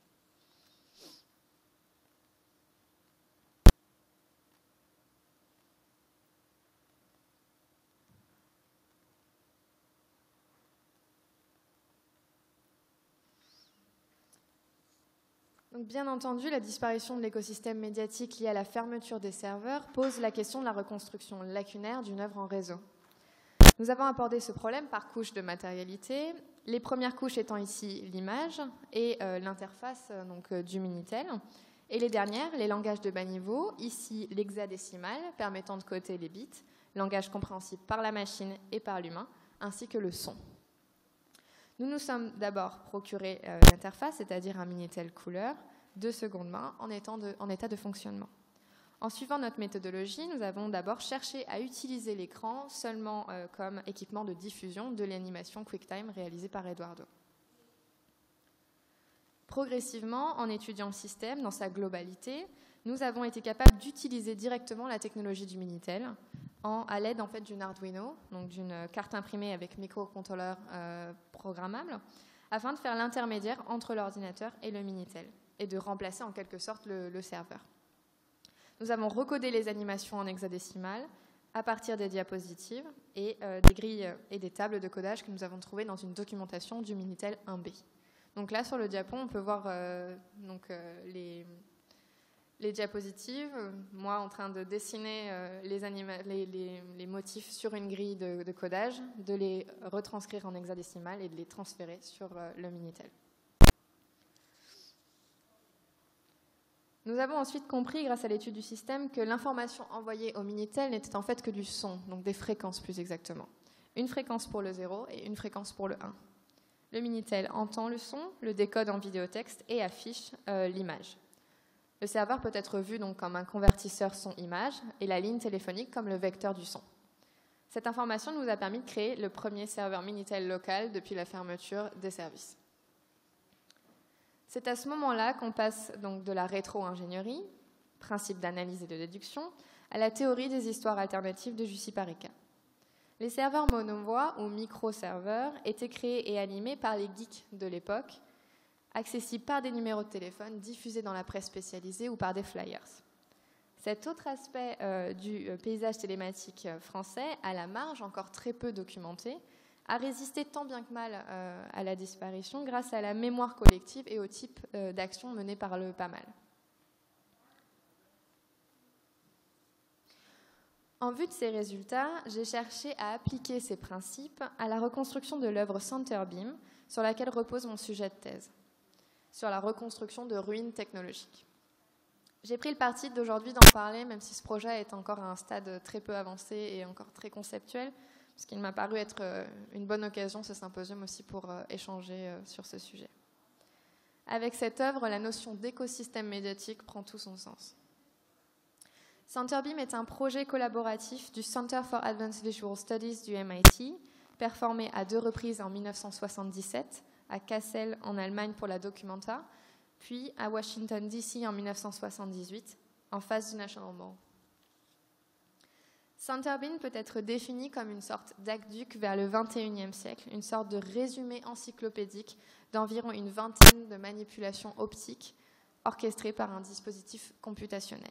Donc, bien entendu, la disparition de l'écosystème médiatique liée à la fermeture des serveurs pose la question de la reconstruction lacunaire d'une œuvre en réseau. Nous avons abordé ce problème par couches de matérialité, les premières couches étant ici l'image et euh, l'interface donc, euh, du Minitel, et les dernières, les langages de bas niveau, ici l'hexadécimal permettant de coder les bits, langage compréhensible par la machine et par l'humain, ainsi que le son. Nous nous sommes d'abord procuré euh, l'interface, c'est-à-dire un Minitel couleur, de seconde main en, étant de, en état de fonctionnement. En suivant notre méthodologie, nous avons d'abord cherché à utiliser l'écran seulement euh, comme équipement de diffusion de l'animation QuickTime réalisée par Eduardo. Progressivement, en étudiant le système dans sa globalité, nous avons été capables d'utiliser directement la technologie du Minitel en, à l'aide en fait, d'une Arduino, donc d'une carte imprimée avec microcontrôleur euh, programmable, afin de faire l'intermédiaire entre l'ordinateur et le Minitel et de remplacer en quelque sorte le, le serveur. Nous avons recodé les animations en hexadécimal à partir des diapositives et euh, des grilles et des tables de codage que nous avons trouvées dans une documentation du Minitel un B. Donc là, sur le diapo, on peut voir euh, donc, euh, les, les diapositives, moi en train de dessiner euh, les, anima- les, les, les motifs sur une grille de, de codage, de les retranscrire en hexadécimal et de les transférer sur euh, le Minitel. Nous avons ensuite compris, grâce à l'étude du système, que l'information envoyée au Minitel n'était en fait que du son, donc des fréquences plus exactement. Une fréquence pour le zéro et une fréquence pour le un. Le Minitel entend le son, le décode en vidéotexte et affiche euh, l'image. Le serveur peut être vu donc comme un convertisseur son-image et la ligne téléphonique comme le vecteur du son. Cette information nous a permis de créer le premier serveur Minitel local depuis la fermeture des services. C'est à ce moment-là qu'on passe donc de la rétro-ingénierie, principe d'analyse et de déduction, à la théorie des histoires alternatives de Jussi Parikka. Les serveurs monovoix ou micro-serveurs étaient créés et animés par les geeks de l'époque, accessibles par des numéros de téléphone diffusés dans la presse spécialisée ou par des flyers. Cet autre aspect euh, du paysage télématique français, à la marge, encore très peu documenté, a résisté tant bien que mal euh, à la disparition grâce à la mémoire collective et au type euh, d'action mené par le P A M A L. En vue de ces résultats, j'ai cherché à appliquer ces principes à la reconstruction de l'œuvre Centerbeam, sur laquelle repose mon sujet de thèse, sur la reconstruction de ruines technologiques. J'ai pris le parti d'aujourd'hui d'en parler, même si ce projet est encore à un stade très peu avancé et encore très conceptuel, parce qu'il m'a paru être une bonne occasion, ce symposium aussi, pour échanger sur ce sujet. Avec cette œuvre, la notion d'écosystème médiatique prend tout son sens. Centerbeam est un projet collaboratif du Center for Advanced Visual Studies du M I T, performé à deux reprises en mille neuf cent soixante-dix-sept, à Kassel en Allemagne pour la Documenta, puis à Washington D C en mille neuf cent soixante-dix-huit, en face du National Mall. Centerbeam peut être défini comme une sorte d'aqueduc vers le vingt et unième siècle, une sorte de résumé encyclopédique d'environ une vingtaine de manipulations optiques orchestrées par un dispositif computationnel.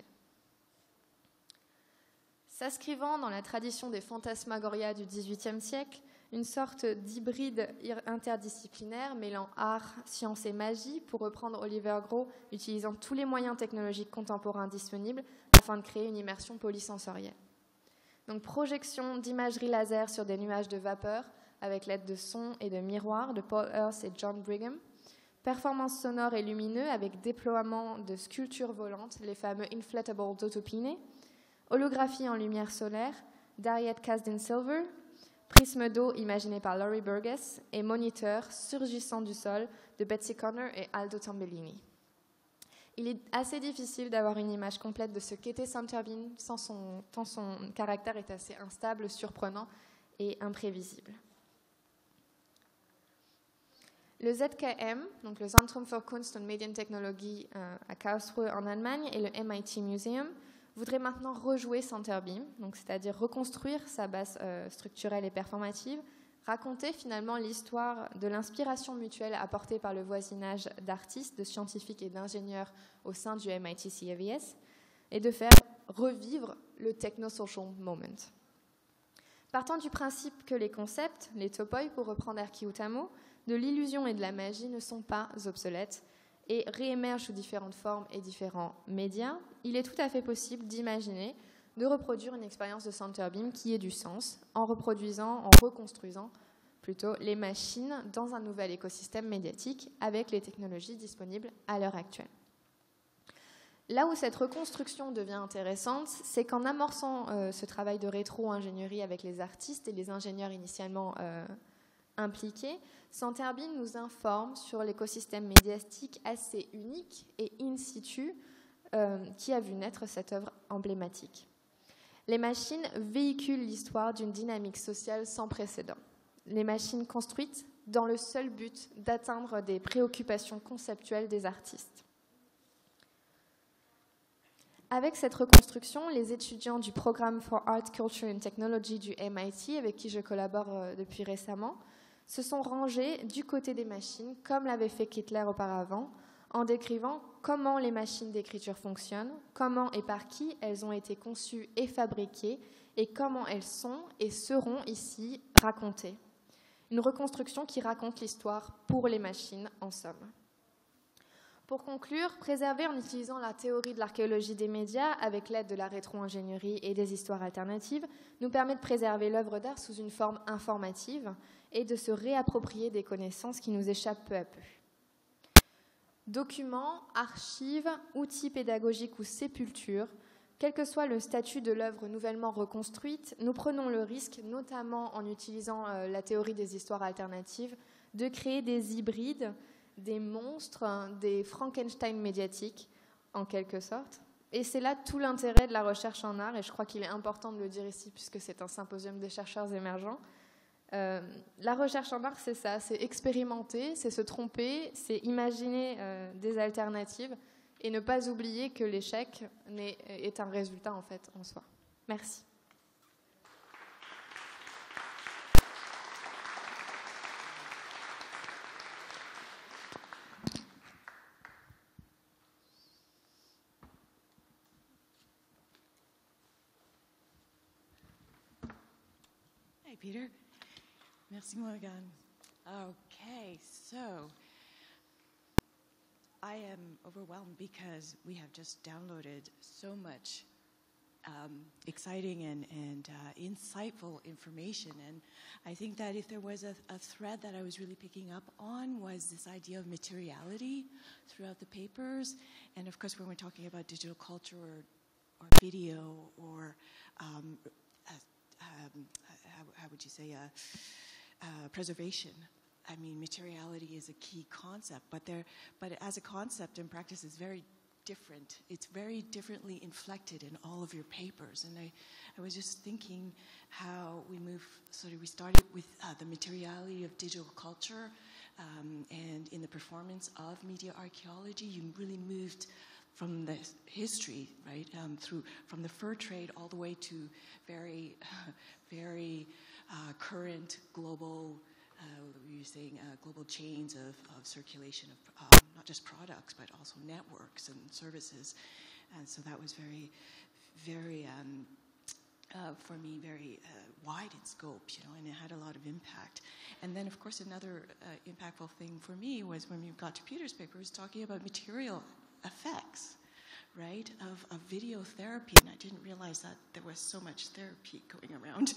S'inscrivant dans la tradition des fantasmagoria du dix-huitième siècle, une sorte d'hybride interdisciplinaire mêlant art, science et magie, pour reprendre Oliver Gros, utilisant tous les moyens technologiques contemporains disponibles afin de créer une immersion polysensorielle. Donc projection d'imagerie laser sur des nuages de vapeur avec l'aide de sons et de miroirs de Paul Earth et John Brigham. Performance sonore et lumineux avec déploiement de sculptures volantes, les fameux inflatable d'Otopine. Holographie en lumière solaire d'Harriet Kasdan-Silver. Prisme d'eau imaginé par Laurie Burgess et moniteur surgissant du sol de Betsy Connor et Aldo Tambellini. Il est assez difficile d'avoir une image complète de ce qu'était Centerbeam, sans son, tant son caractère est assez instable, surprenant et imprévisible. Le Z K M, donc le Zentrum für Kunst und Medientechnologie euh, à Karlsruhe en Allemagne, et le M I T Museum voudrait maintenant rejouer Centerbeam, donc c'est-à-dire reconstruire sa base euh, structurelle et performative, raconter finalement l'histoire de l'inspiration mutuelle apportée par le voisinage d'artistes, de scientifiques et d'ingénieurs au sein du M I T C A V S, et de faire revivre le techno-social moment. Partant du principe que les concepts, les topoi, pour reprendre Erkki Utamo, de l'illusion et de la magie ne sont pas obsolètes, et réémergent sous différentes formes et différents médias, il est tout à fait possible d'imaginer de reproduire une expérience de Centerbeam qui ait du sens, en reproduisant, en reconstruisant plutôt les machines dans un nouvel écosystème médiatique avec les technologies disponibles à l'heure actuelle. Là où cette reconstruction devient intéressante, c'est qu'en amorçant euh, ce travail de rétro-ingénierie avec les artistes et les ingénieurs initialement euh, impliqués, Centerbeam nous informe sur l'écosystème médiatique assez unique et in situ euh, qui a vu naître cette œuvre emblématique. Les machines véhiculent l'histoire d'une dynamique sociale sans précédent. Les machines construites dans le seul but d'atteindre des préoccupations conceptuelles des artistes. Avec cette reconstruction, les étudiants du programme for Art, Culture and Technology du M I T, avec qui je collabore euh, depuis récemment, se sont rangés du côté des machines, comme l'avait fait Kittler auparavant, en décrivant comment les machines d'écriture fonctionnent, comment et par qui elles ont été conçues et fabriquées, et comment elles sont et seront ici racontées. Une reconstruction qui raconte l'histoire pour les machines, en somme. Pour conclure, préserver en utilisant la théorie de l'archéologie des médias avec l'aide de la rétro-ingénierie et des histoires alternatives nous permet de préserver l'œuvre d'art sous une forme informative et de se réapproprier des connaissances qui nous échappent peu à peu. Documents, archives, outils pédagogiques ou sépultures, quel que soit le statut de l'œuvre nouvellement reconstruite, nous prenons le risque, notamment en utilisant euh, la théorie des histoires alternatives, de créer des hybrides, des monstres, des Frankenstein médiatiques, en quelque sorte. Et c'est là tout l'intérêt de la recherche en art, et je crois qu'il est important de le dire ici, puisque c'est un symposium des chercheurs émergents. Euh, la recherche en art, c'est ça, c'est expérimenter, c'est se tromper, c'est imaginer euh, des alternatives, et ne pas oublier que l'échec n'est, est un résultat, en fait, en soi. Merci. Peter. Merci, Morgan. Okay, so I am overwhelmed because we have just downloaded so much um, exciting and, and uh, insightful information. And I think that if there was a, a thread that I was really picking up on was this idea of materiality throughout the papers. And of course, when we're talking about digital culture or, or video or um, uh, um, how, how would you say, uh, uh, preservation. I mean, materiality is a key concept, but there, but as a concept in practice is very different. It's very differently inflected in all of your papers. And I, I was just thinking how we move, sort of we started with uh, the materiality of digital culture, um, and in the performance of media archaeology, you really moved from the history, right, um, through from the fur trade all the way to very, uh, very uh, current global, uh, you're saying uh, global chains of, of circulation of um, not just products but also networks and services, and so that was very, very um, uh, for me very uh, wide in scope, you know, and it had a lot of impact. And then, of course, another uh, impactful thing for me was when we got to Peter's paper, was talking about material effects, right, of, of video therapy, and I didn't realize that there was so much therapy going around.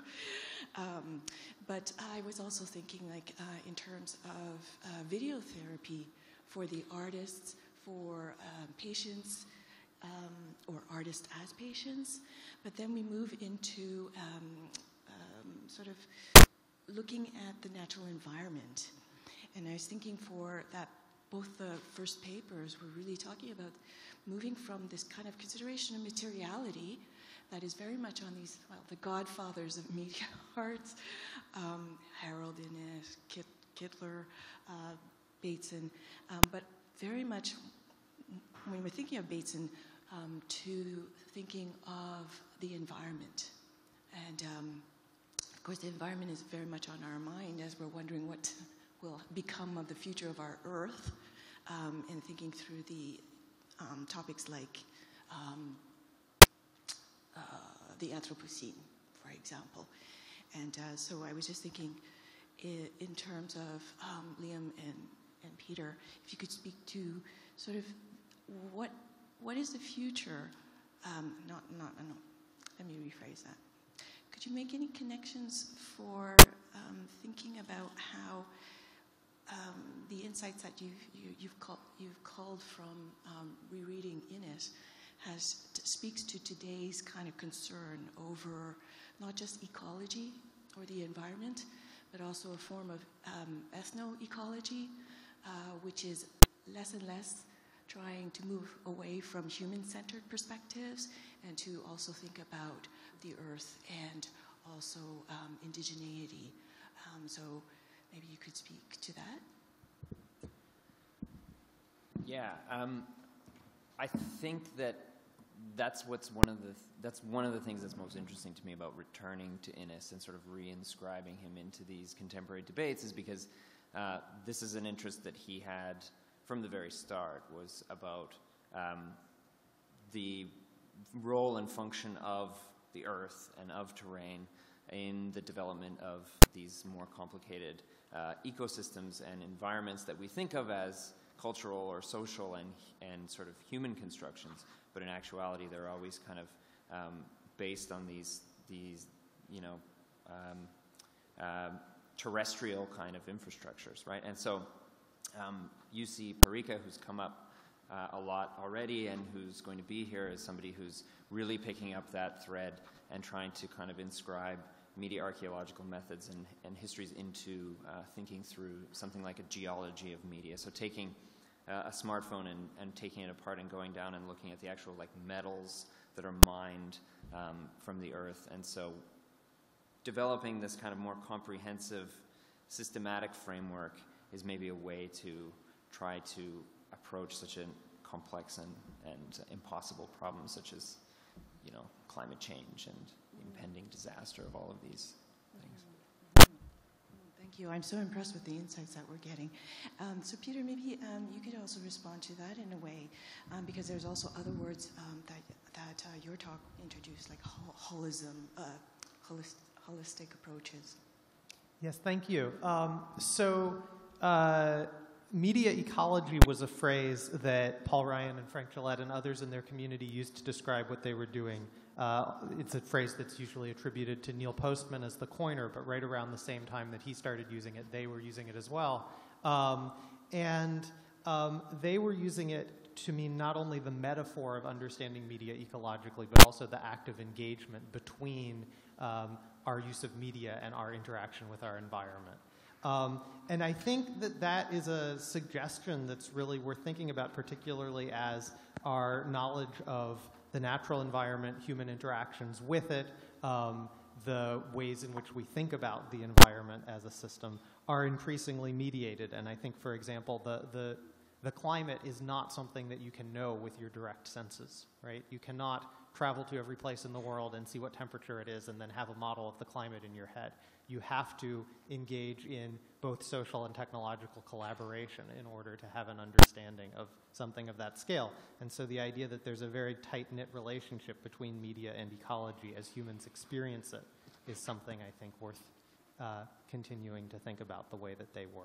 um, but I was also thinking, like, uh, in terms of uh, video therapy for the artists, for um, patients, um, or artists as patients, but then we move into um, um, sort of looking at the natural environment. And I was thinking for that, both the first papers were really talking about moving from this kind of consideration of materiality that is very much on these, well, the godfathers of media arts, um, Harold Innes, Kit, Kittler, uh, Bateson, um, but very much when we're thinking of Bateson, um, to thinking of the environment. And um, of course the environment is very much on our mind as we're wondering what will become of the future of our Earth, um, and thinking through the um, topics like um, uh, the Anthropocene, for example. And uh, so I was just thinking in, in terms of um, Liam and, and Peter, if you could speak to sort of what what is the future, um, not, not, no, let me rephrase that. Could you make any connections for um, thinking about how Um, the insights that you've, you, you've, call, you've called from um, rereading Innes has, t- speaks to today's kind of concern over not just ecology or the environment, but also a form of um, ethno-ecology, uh, which is less and less trying to move away from human-centered perspectives and to also think about the earth and also um, indigeneity. Um, so maybe you could speak to that. Yeah, um, I think that that's what's one of the th- that's one of the things that's most interesting to me about returning to Innes and sort of reinscribing him into these contemporary debates, is because uh, this is an interest that he had from the very start, was about um, the role and function of the earth and of terrain in the development of these more complicated uh, ecosystems and environments that we think of as cultural or social and and sort of human constructions, but in actuality they're always kind of um, based on these these you know um, uh, terrestrial kind of infrastructures, right? And so um, you see Parika, who's come up uh, a lot already and who's going to be here, as somebody who's really picking up that thread and trying to kind of inscribe media archaeological methods and, and histories into uh, thinking through something like a geology of media. So taking uh, a smartphone and, and taking it apart and going down and looking at the actual like metals that are mined um, from the earth. And so developing this kind of more comprehensive, systematic framework is maybe a way to try to approach such a complex and, and impossible problem such as, you know, climate change and impending disaster of all of these things. Thank you. I'm so impressed with the insights that we're getting. Um, so Peter, maybe um, you could also respond to that in a way, um, because there's also other words um, that, that uh, your talk introduced, like hol- holism, uh, holist- holistic approaches. Yes, thank you. Um, so uh, media ecology was a phrase that Paul Ryan and Frank Gillette and others in their community used to describe what they were doing. Uh, it's a phrase that's usually attributed to Neil Postman as the coiner, but right around the same time that he started using it, they were using it as well. Um, and um, they were using it to mean not only the metaphor of understanding media ecologically, but also the active engagement between um, our use of media and our interaction with our environment. Um, and I think that that is a suggestion that's really worth thinking about, particularly as our knowledge of the natural environment, human interactions with it, um, the ways in which we think about the environment as a system are increasingly mediated. And I think, for example, the, the, the climate is not something that you can know with your direct senses, right? You cannot travel to every place in the world and see what temperature it is and then have a model of the climate in your head. You have to engage in both social and technological collaboration in order to have an understanding of something of that scale. And so the idea that there's a very tight-knit relationship between media and ecology as humans experience it is something I think worth uh, continuing to think about the way that they were.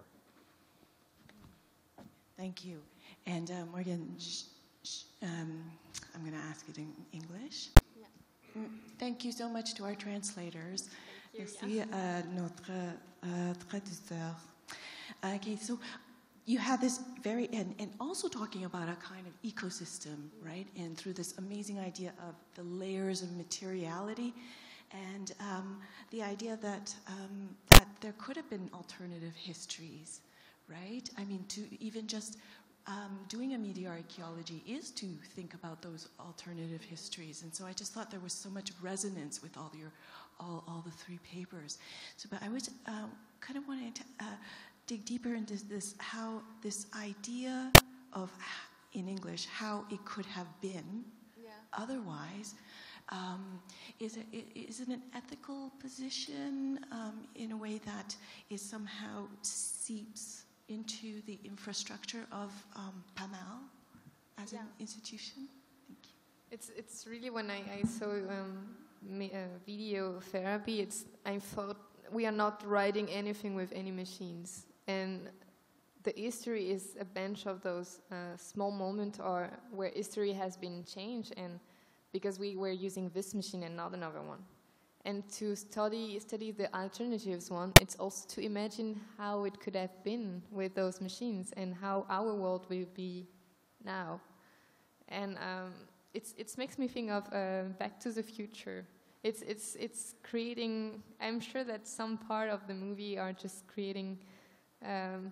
Thank you. And uh, Morgan, sh- sh- um, I'm going to ask it in English. Yeah. Mm, thank you so much to our translators. Merci à notre uh, traducteur. Okay, so you have this very, and, and also talking about a kind of ecosystem, right? And through this amazing idea of the layers of materiality, and um, the idea that um, that there could have been alternative histories, right? I mean, to even just um, doing a media archaeology is to think about those alternative histories. And so I just thought there was so much resonance with all your, all, all the three papers. So, but I was uh, kind of wanting to uh, dig deeper into this, how this idea of, in English, how it could have been yeah. otherwise. Um, is, it, is it an ethical position um, in a way that is somehow seeps into the infrastructure of um, PAMAL as yeah. an institution? Thank you. It's it's really when I, I saw um, me, uh, video therapy, it's I thought we are not writing anything with any machines, and the history is a bunch of those uh, small moments or where history has been changed, and because we were using this machine and not another one. And to study study the alternatives one, it's also to imagine how it could have been with those machines and how our world will be now. And um, it's it makes me think of uh, Back to the Future. It's it's it's creating. I'm sure that some part of the movie are just creating. Um,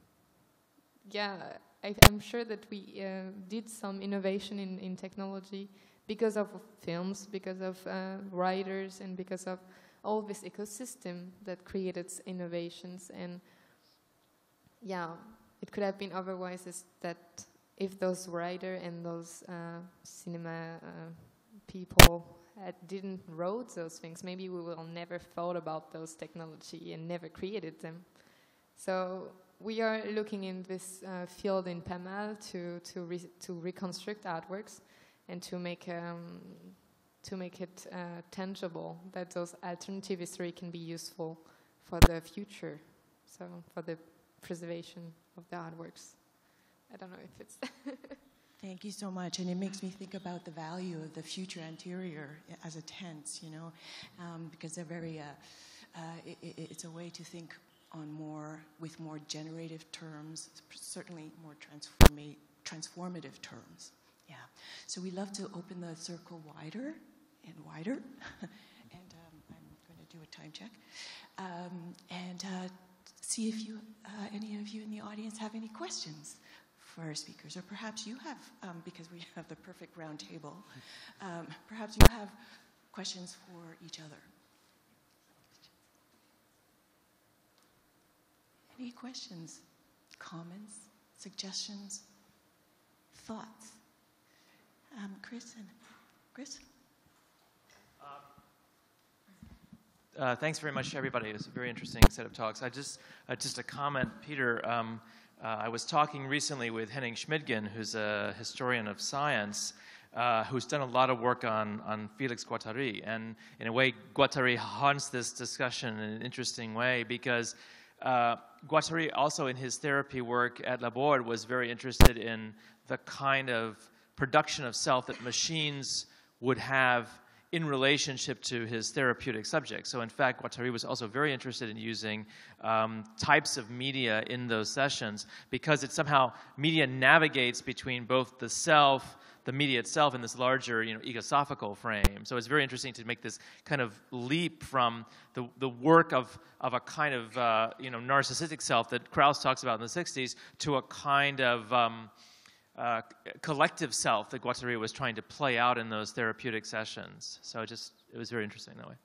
yeah, I, I'm sure that we uh, did some innovation in, in technology. Because of films, because of uh, writers, and because of all this ecosystem that created innovations. And yeah, it could have been otherwise is that if those writers and those uh, cinema uh, people had, didn't wrote those things, maybe we will never thought about those technology and never created them. So we are looking in this uh, field in P A M A L to to re to reconstruct artworks and to make um, to make it uh, tangible, that those alternative history can be useful for the future, so for the preservation of the artworks. I don't know if it's... Thank you so much, and it makes me think about the value of the future anterior as a tense, you know, um, because they're very, uh, uh, it, it, it's a way to think on more, with more generative terms, certainly more transforma transformative terms, yeah. So we love to open the circle wider and wider, and um, I'm going to do a time check, um, and uh, see if you, uh, any of you in the audience have any questions for our speakers, or perhaps you have, um, because we have the perfect round table, um, perhaps you have questions for each other. Any questions, comments, suggestions, thoughts? Um, Chris and Chris? Uh, thanks very much to everybody. It was a very interesting set of talks. I just, uh, just a comment, Peter. Um, uh, I was talking recently with Henning Schmidgen, who's a historian of science, uh, who's done a lot of work on, on Felix Guattari. And in a way, Guattari haunts this discussion in an interesting way because uh, Guattari also in his therapy work at Laborde was very interested in the kind of production of self that machines would have in relationship to his therapeutic subject. So in fact, Guattari was also very interested in using um, types of media in those sessions because it somehow, media navigates between both the self, the media itself, and this larger, you know, ecosophical frame. So it's very interesting to make this kind of leap from the, the work of, of a kind of, uh, you know, narcissistic self that Krauss talks about in the sixties to a kind of um, Uh, collective self that Guattari was trying to play out in those therapeutic sessions. So it just, it was very interesting that way.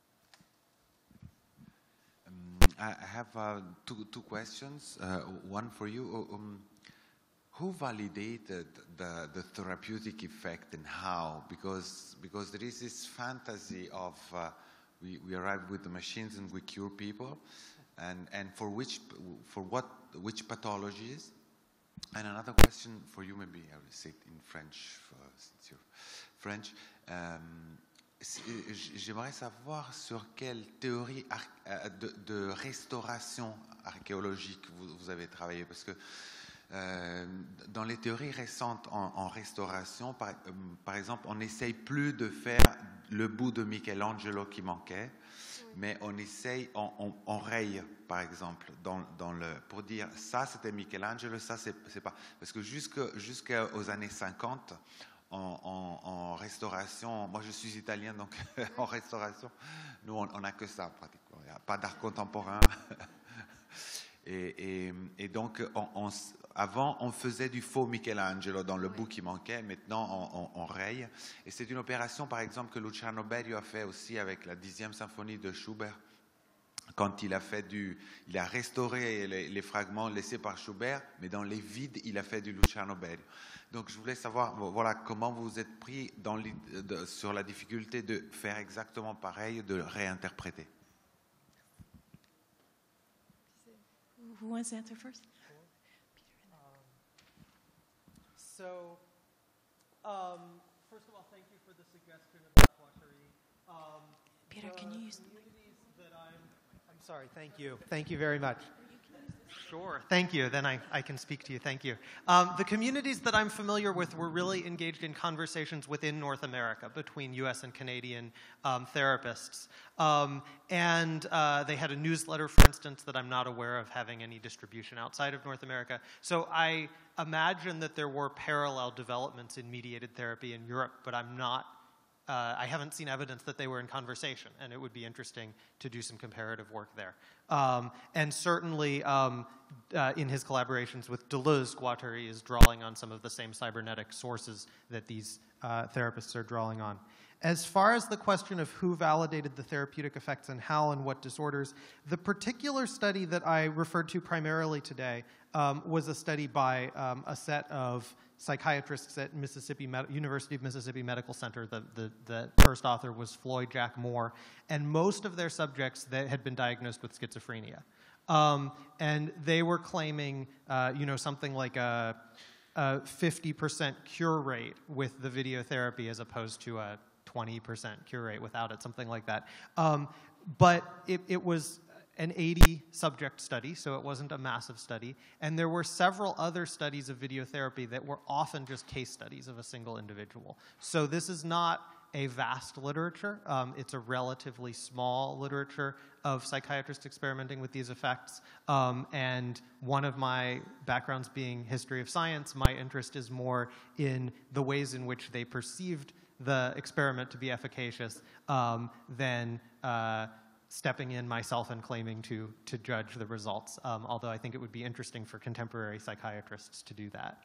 Um, I have uh, two, two questions. Uh, one for you. Um, who validated the, the therapeutic effect and how? Because, because there is this fantasy of uh, we, we arrive with the machines and we cure people, and, and for which, for what, which pathologies? And another question for you, maybe I will say it in French, uh, since you're French. Um, J'aimerais savoir sur quelle théorie de, de restauration archéologique vous, vous avez travaillé, parce que euh, dans les théories récentes en, en restauration, par, euh, par exemple, on n'essaye plus de faire le bout de Michelangelo qui manquait, mais on essaye, on, on, on raye, par exemple, dans, dans le, pour dire ça c'était Michelangelo, ça c'est pas. Parce que jusqu'aux jusqu'aux années cinquante, en, en, en restauration, moi je suis italien, donc en restauration, nous on n'a que ça pratiquement. Il n'y a pas d'art contemporain. et, et, et donc, on, on, avant, on faisait du faux Michelangelo dans le bout qui manquait. Maintenant, on, on, on raye. Et c'est une opération, par exemple, que Luciano Berio a fait aussi avec la dixième symphonie de Schubert. Quand il a fait du, il a restauré les, les fragments laissés par Schubert, mais dans les vides, il a fait du Luciano Berio. Donc, je voulais savoir, voilà, comment vous vous êtes pris dans de, sur la difficulté de faire exactement pareil, de réinterpréter. Who wants to answer first? So, um, first of all, thank you for the suggestion about Guattari. Um, Peter, can you use communities that I'm, I'm sorry, thank you. Thank you very much. Sure, thank you. Then I, I can speak to you. Thank you. Um, the communities that I'm familiar with were really engaged in conversations within North America between U S and Canadian um, therapists. Um, and uh, they had a newsletter, for instance, that I'm not aware of having any distribution outside of North America. So I imagine that there were parallel developments in mediated therapy in Europe, but I'm not Uh, I haven't seen evidence that they were in conversation, and it would be interesting to do some comparative work there. Um, and certainly, um, uh, in his collaborations with Deleuze, Guattari is drawing on some of the same cybernetic sources that these uh, therapists are drawing on. As far as the question of who validated the therapeutic effects and how and what disorders, the particular study that I referred to primarily today um, was a study by um, a set of psychiatrists at Mississippi Med- University of Mississippi Medical Center. The, the, the first author was Floyd Jack Moore, and most of their subjects that had been diagnosed with schizophrenia. Um, and they were claiming, uh, you know, something like a, a fifty percent cure rate with the video therapy as opposed to a twenty percent cure rate without it, something like that. Um, but it, it was an eighty subject study, so it wasn't a massive study. And there were several other studies of video therapy that were often just case studies of a single individual. So this is not a vast literature. Um, it's a relatively small literature of psychiatrists experimenting with these effects. Um, and one of my backgrounds being history of science, my interest is more in the ways in which they perceived the experiment to be efficacious um, than uh, stepping in myself and claiming to, to judge the results, um, although I think it would be interesting for contemporary psychiatrists to do that.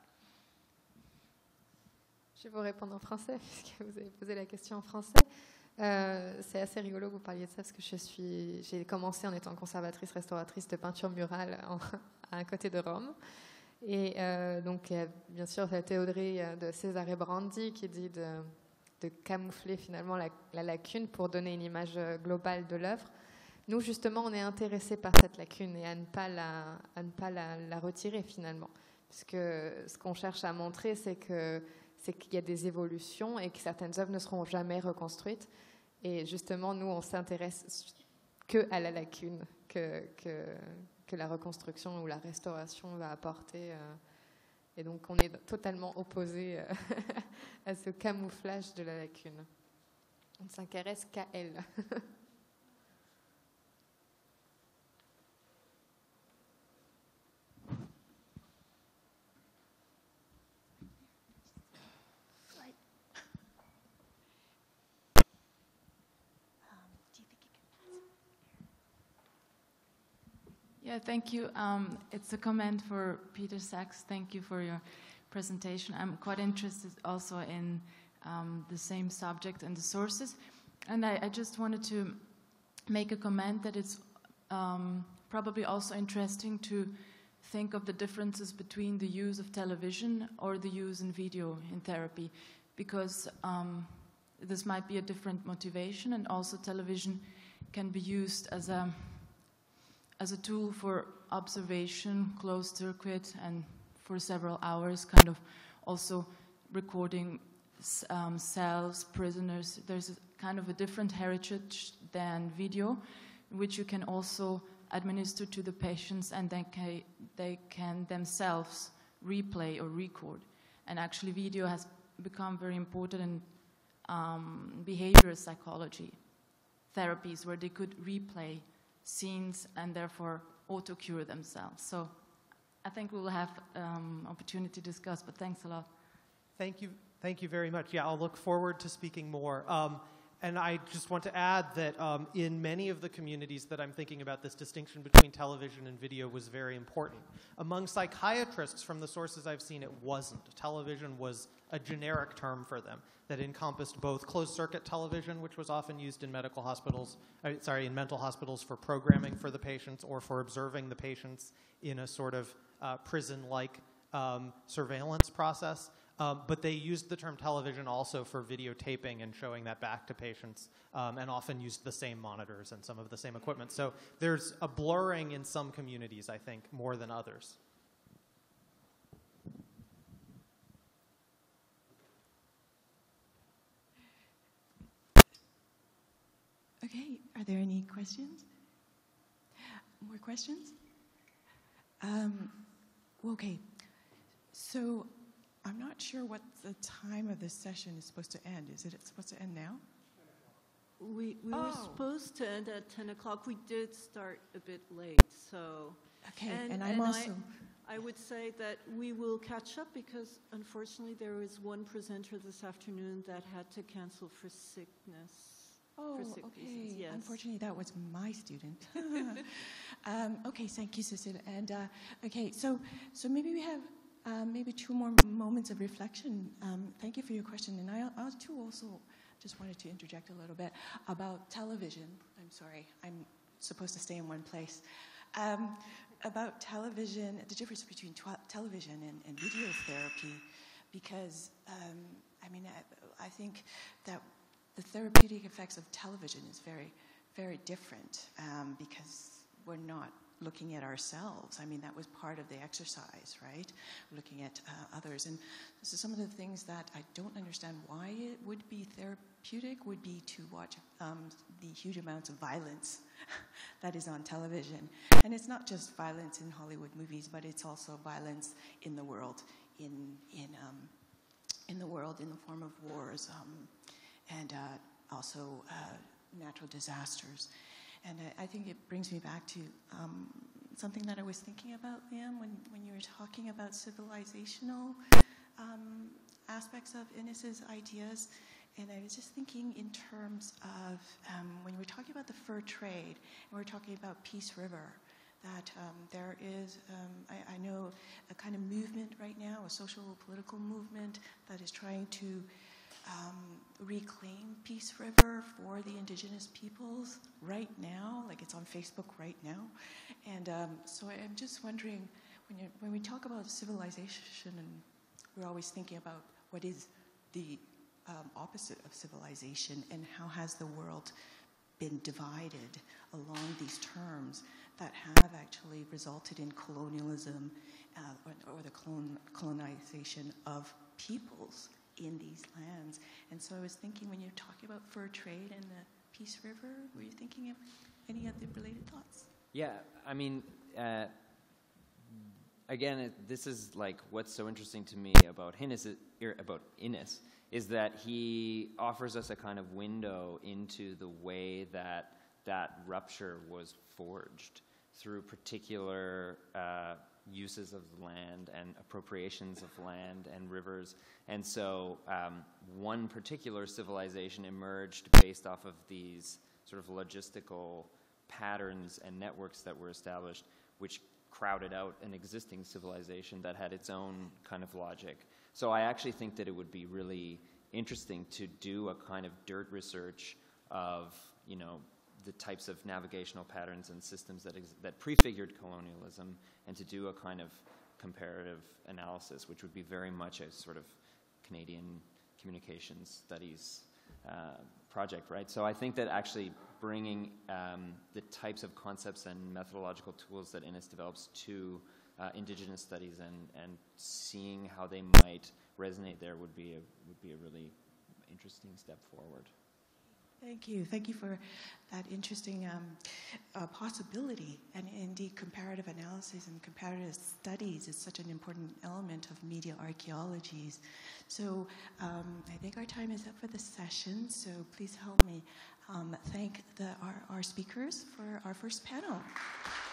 Je vais vous répondre en français, puisque vous avez posé la question en français. Euh, c'est assez rigolo que vous parliez de ça, parce que je suis, j'ai commencé en étant conservatrice restauratrice de peinture murale en, à un côté de Rome. Et euh, donc, il y a bien sûr la théorie de Cesare Brandi qui dit de, de camoufler finalement la, la lacune pour donner une image globale de l'œuvre. Nous, justement, on est intéressés par cette lacune et à ne pas la, à ne pas la, la retirer finalement. Parce que ce qu'on cherche à montrer, c'est que c'est qu'il y a des évolutions et que certaines œuvres ne seront jamais reconstruites. Et justement, nous, on s'intéresse que à la lacune que, que, que la reconstruction ou la restauration va apporter. Et donc, on est totalement opposé à ce camouflage de la lacune. On ne s'intéresse qu'à elle. Yeah, thank you. Um, it's a comment for Peter Sachs. Thank you for your presentation. I'm quite interested also in um, the same subject and the sources. And I, I just wanted to make a comment that it's um, probably also interesting to think of the differences between the use of television or the use in video in therapy, because um, this might be a different motivation, and also television can be used as a as a tool for observation, closed circuit, and for several hours, kind of also recording um, cells, prisoners. There's a kind of a different heritage than video, which you can also administer to the patients, and then ca- they can themselves replay or record. And actually video has become very important in um, behavioral psychology therapies, where they could replay scenes and therefore auto-cure themselves. So I think we'll have um, opportunity to discuss, but thanks a lot. Thank you. Thank you very much. Yeah, I'll look forward to speaking more. Um, and I just want to add that um, in many of the communities that I'm thinking about, this distinction between television and video was very important. Among psychiatrists, from the sources I've seen, it wasn't. Television was a generic term for them that encompassed both closed-circuit television, which was often used in medical hospitals, uh, sorry, in mental hospitals for programming for the patients or for observing the patients in a sort of uh, prison-like um, surveillance process. Um, but they used the term television also for videotaping and showing that back to patients, um, and often used the same monitors and some of the same equipment. So there's a blurring in some communities, I think, more than others. Okay, are there any questions? More questions? Um, okay, so I'm not sure what the time of this session is supposed to end. Is it supposed to end now? We, we oh. were supposed to end at ten o'clock. We did start a bit late, so... Okay, and, and I'm and also... I, I would say that we will catch up because, unfortunately, there is one presenter this afternoon that had to cancel for sickness. Oh, for sick okay. reasons, yes. Unfortunately, that was my student. um, okay, thank you, Cecilia. And, uh, okay, so so maybe we have um, maybe two more moments of reflection. Um, thank you for your question. And I, I too also just wanted to interject a little bit about television. I'm sorry, I'm supposed to stay in one place. Um, about television, the difference between tw- television and, and video therapy. because, um, I mean, I, I think that the therapeutic effects of television is very, very different um, because we're not looking at ourselves. I mean, that was part of the exercise, right? Looking at uh, others. And so some of the things that I don't understand why it would be therapeutic would be to watch um, the huge amounts of violence that is on television. And it's not just violence in Hollywood movies, but it's also violence in the world, in, in, um, in the world in the form of wars um, and uh, also uh, natural disasters. And I, I think it brings me back to um, something that I was thinking about, Liam, when, when you were talking about civilizational um, aspects of Innes's ideas. And I was just thinking in terms of um, when we were talking about the fur trade, and we we're talking about Peace River, that um, there is, um, I, I know, a kind of movement right now, a social political movement that is trying to Um, reclaim Peace River for the indigenous peoples right now, like it's on Facebook right now. And um, so I'm just wondering, when, you, when we talk about civilization, and we're always thinking about what is the um, opposite of civilization, and how has the world been divided along these terms that have actually resulted in colonialism uh, or, or the colon, colonization of peoples in these lands. And so I was thinking, when you're talking about fur trade and the Peace River, were you thinking of any other related thoughts? Yeah, I mean, uh, again, it, this is like what's so interesting to me about Innes, about Innes, is that he offers us a kind of window into the way that that rupture was forged through particular uh, uses of land and appropriations of land and rivers. And so um, one particular civilization emerged based off of these sort of logistical patterns and networks that were established, which crowded out an existing civilization that had its own kind of logic. So I actually think that it would be really interesting to do a kind of dirt research of, you know, the types of navigational patterns and systems that ex that prefigured colonialism, and to do a kind of comparative analysis, which would be very much a sort of Canadian communications studies uh, project, right? So I think that actually bringing um, the types of concepts and methodological tools that Innes develops to uh, Indigenous studies and, and seeing how they might resonate there would be a, would be a really interesting step forward. Thank you. Thank you for that interesting um, uh, possibility. And indeed, comparative analysis and comparative studies is such an important element of media archaeologies. So um, I think our time is up for the session, so please help me um, thank the, our, our speakers for our first panel.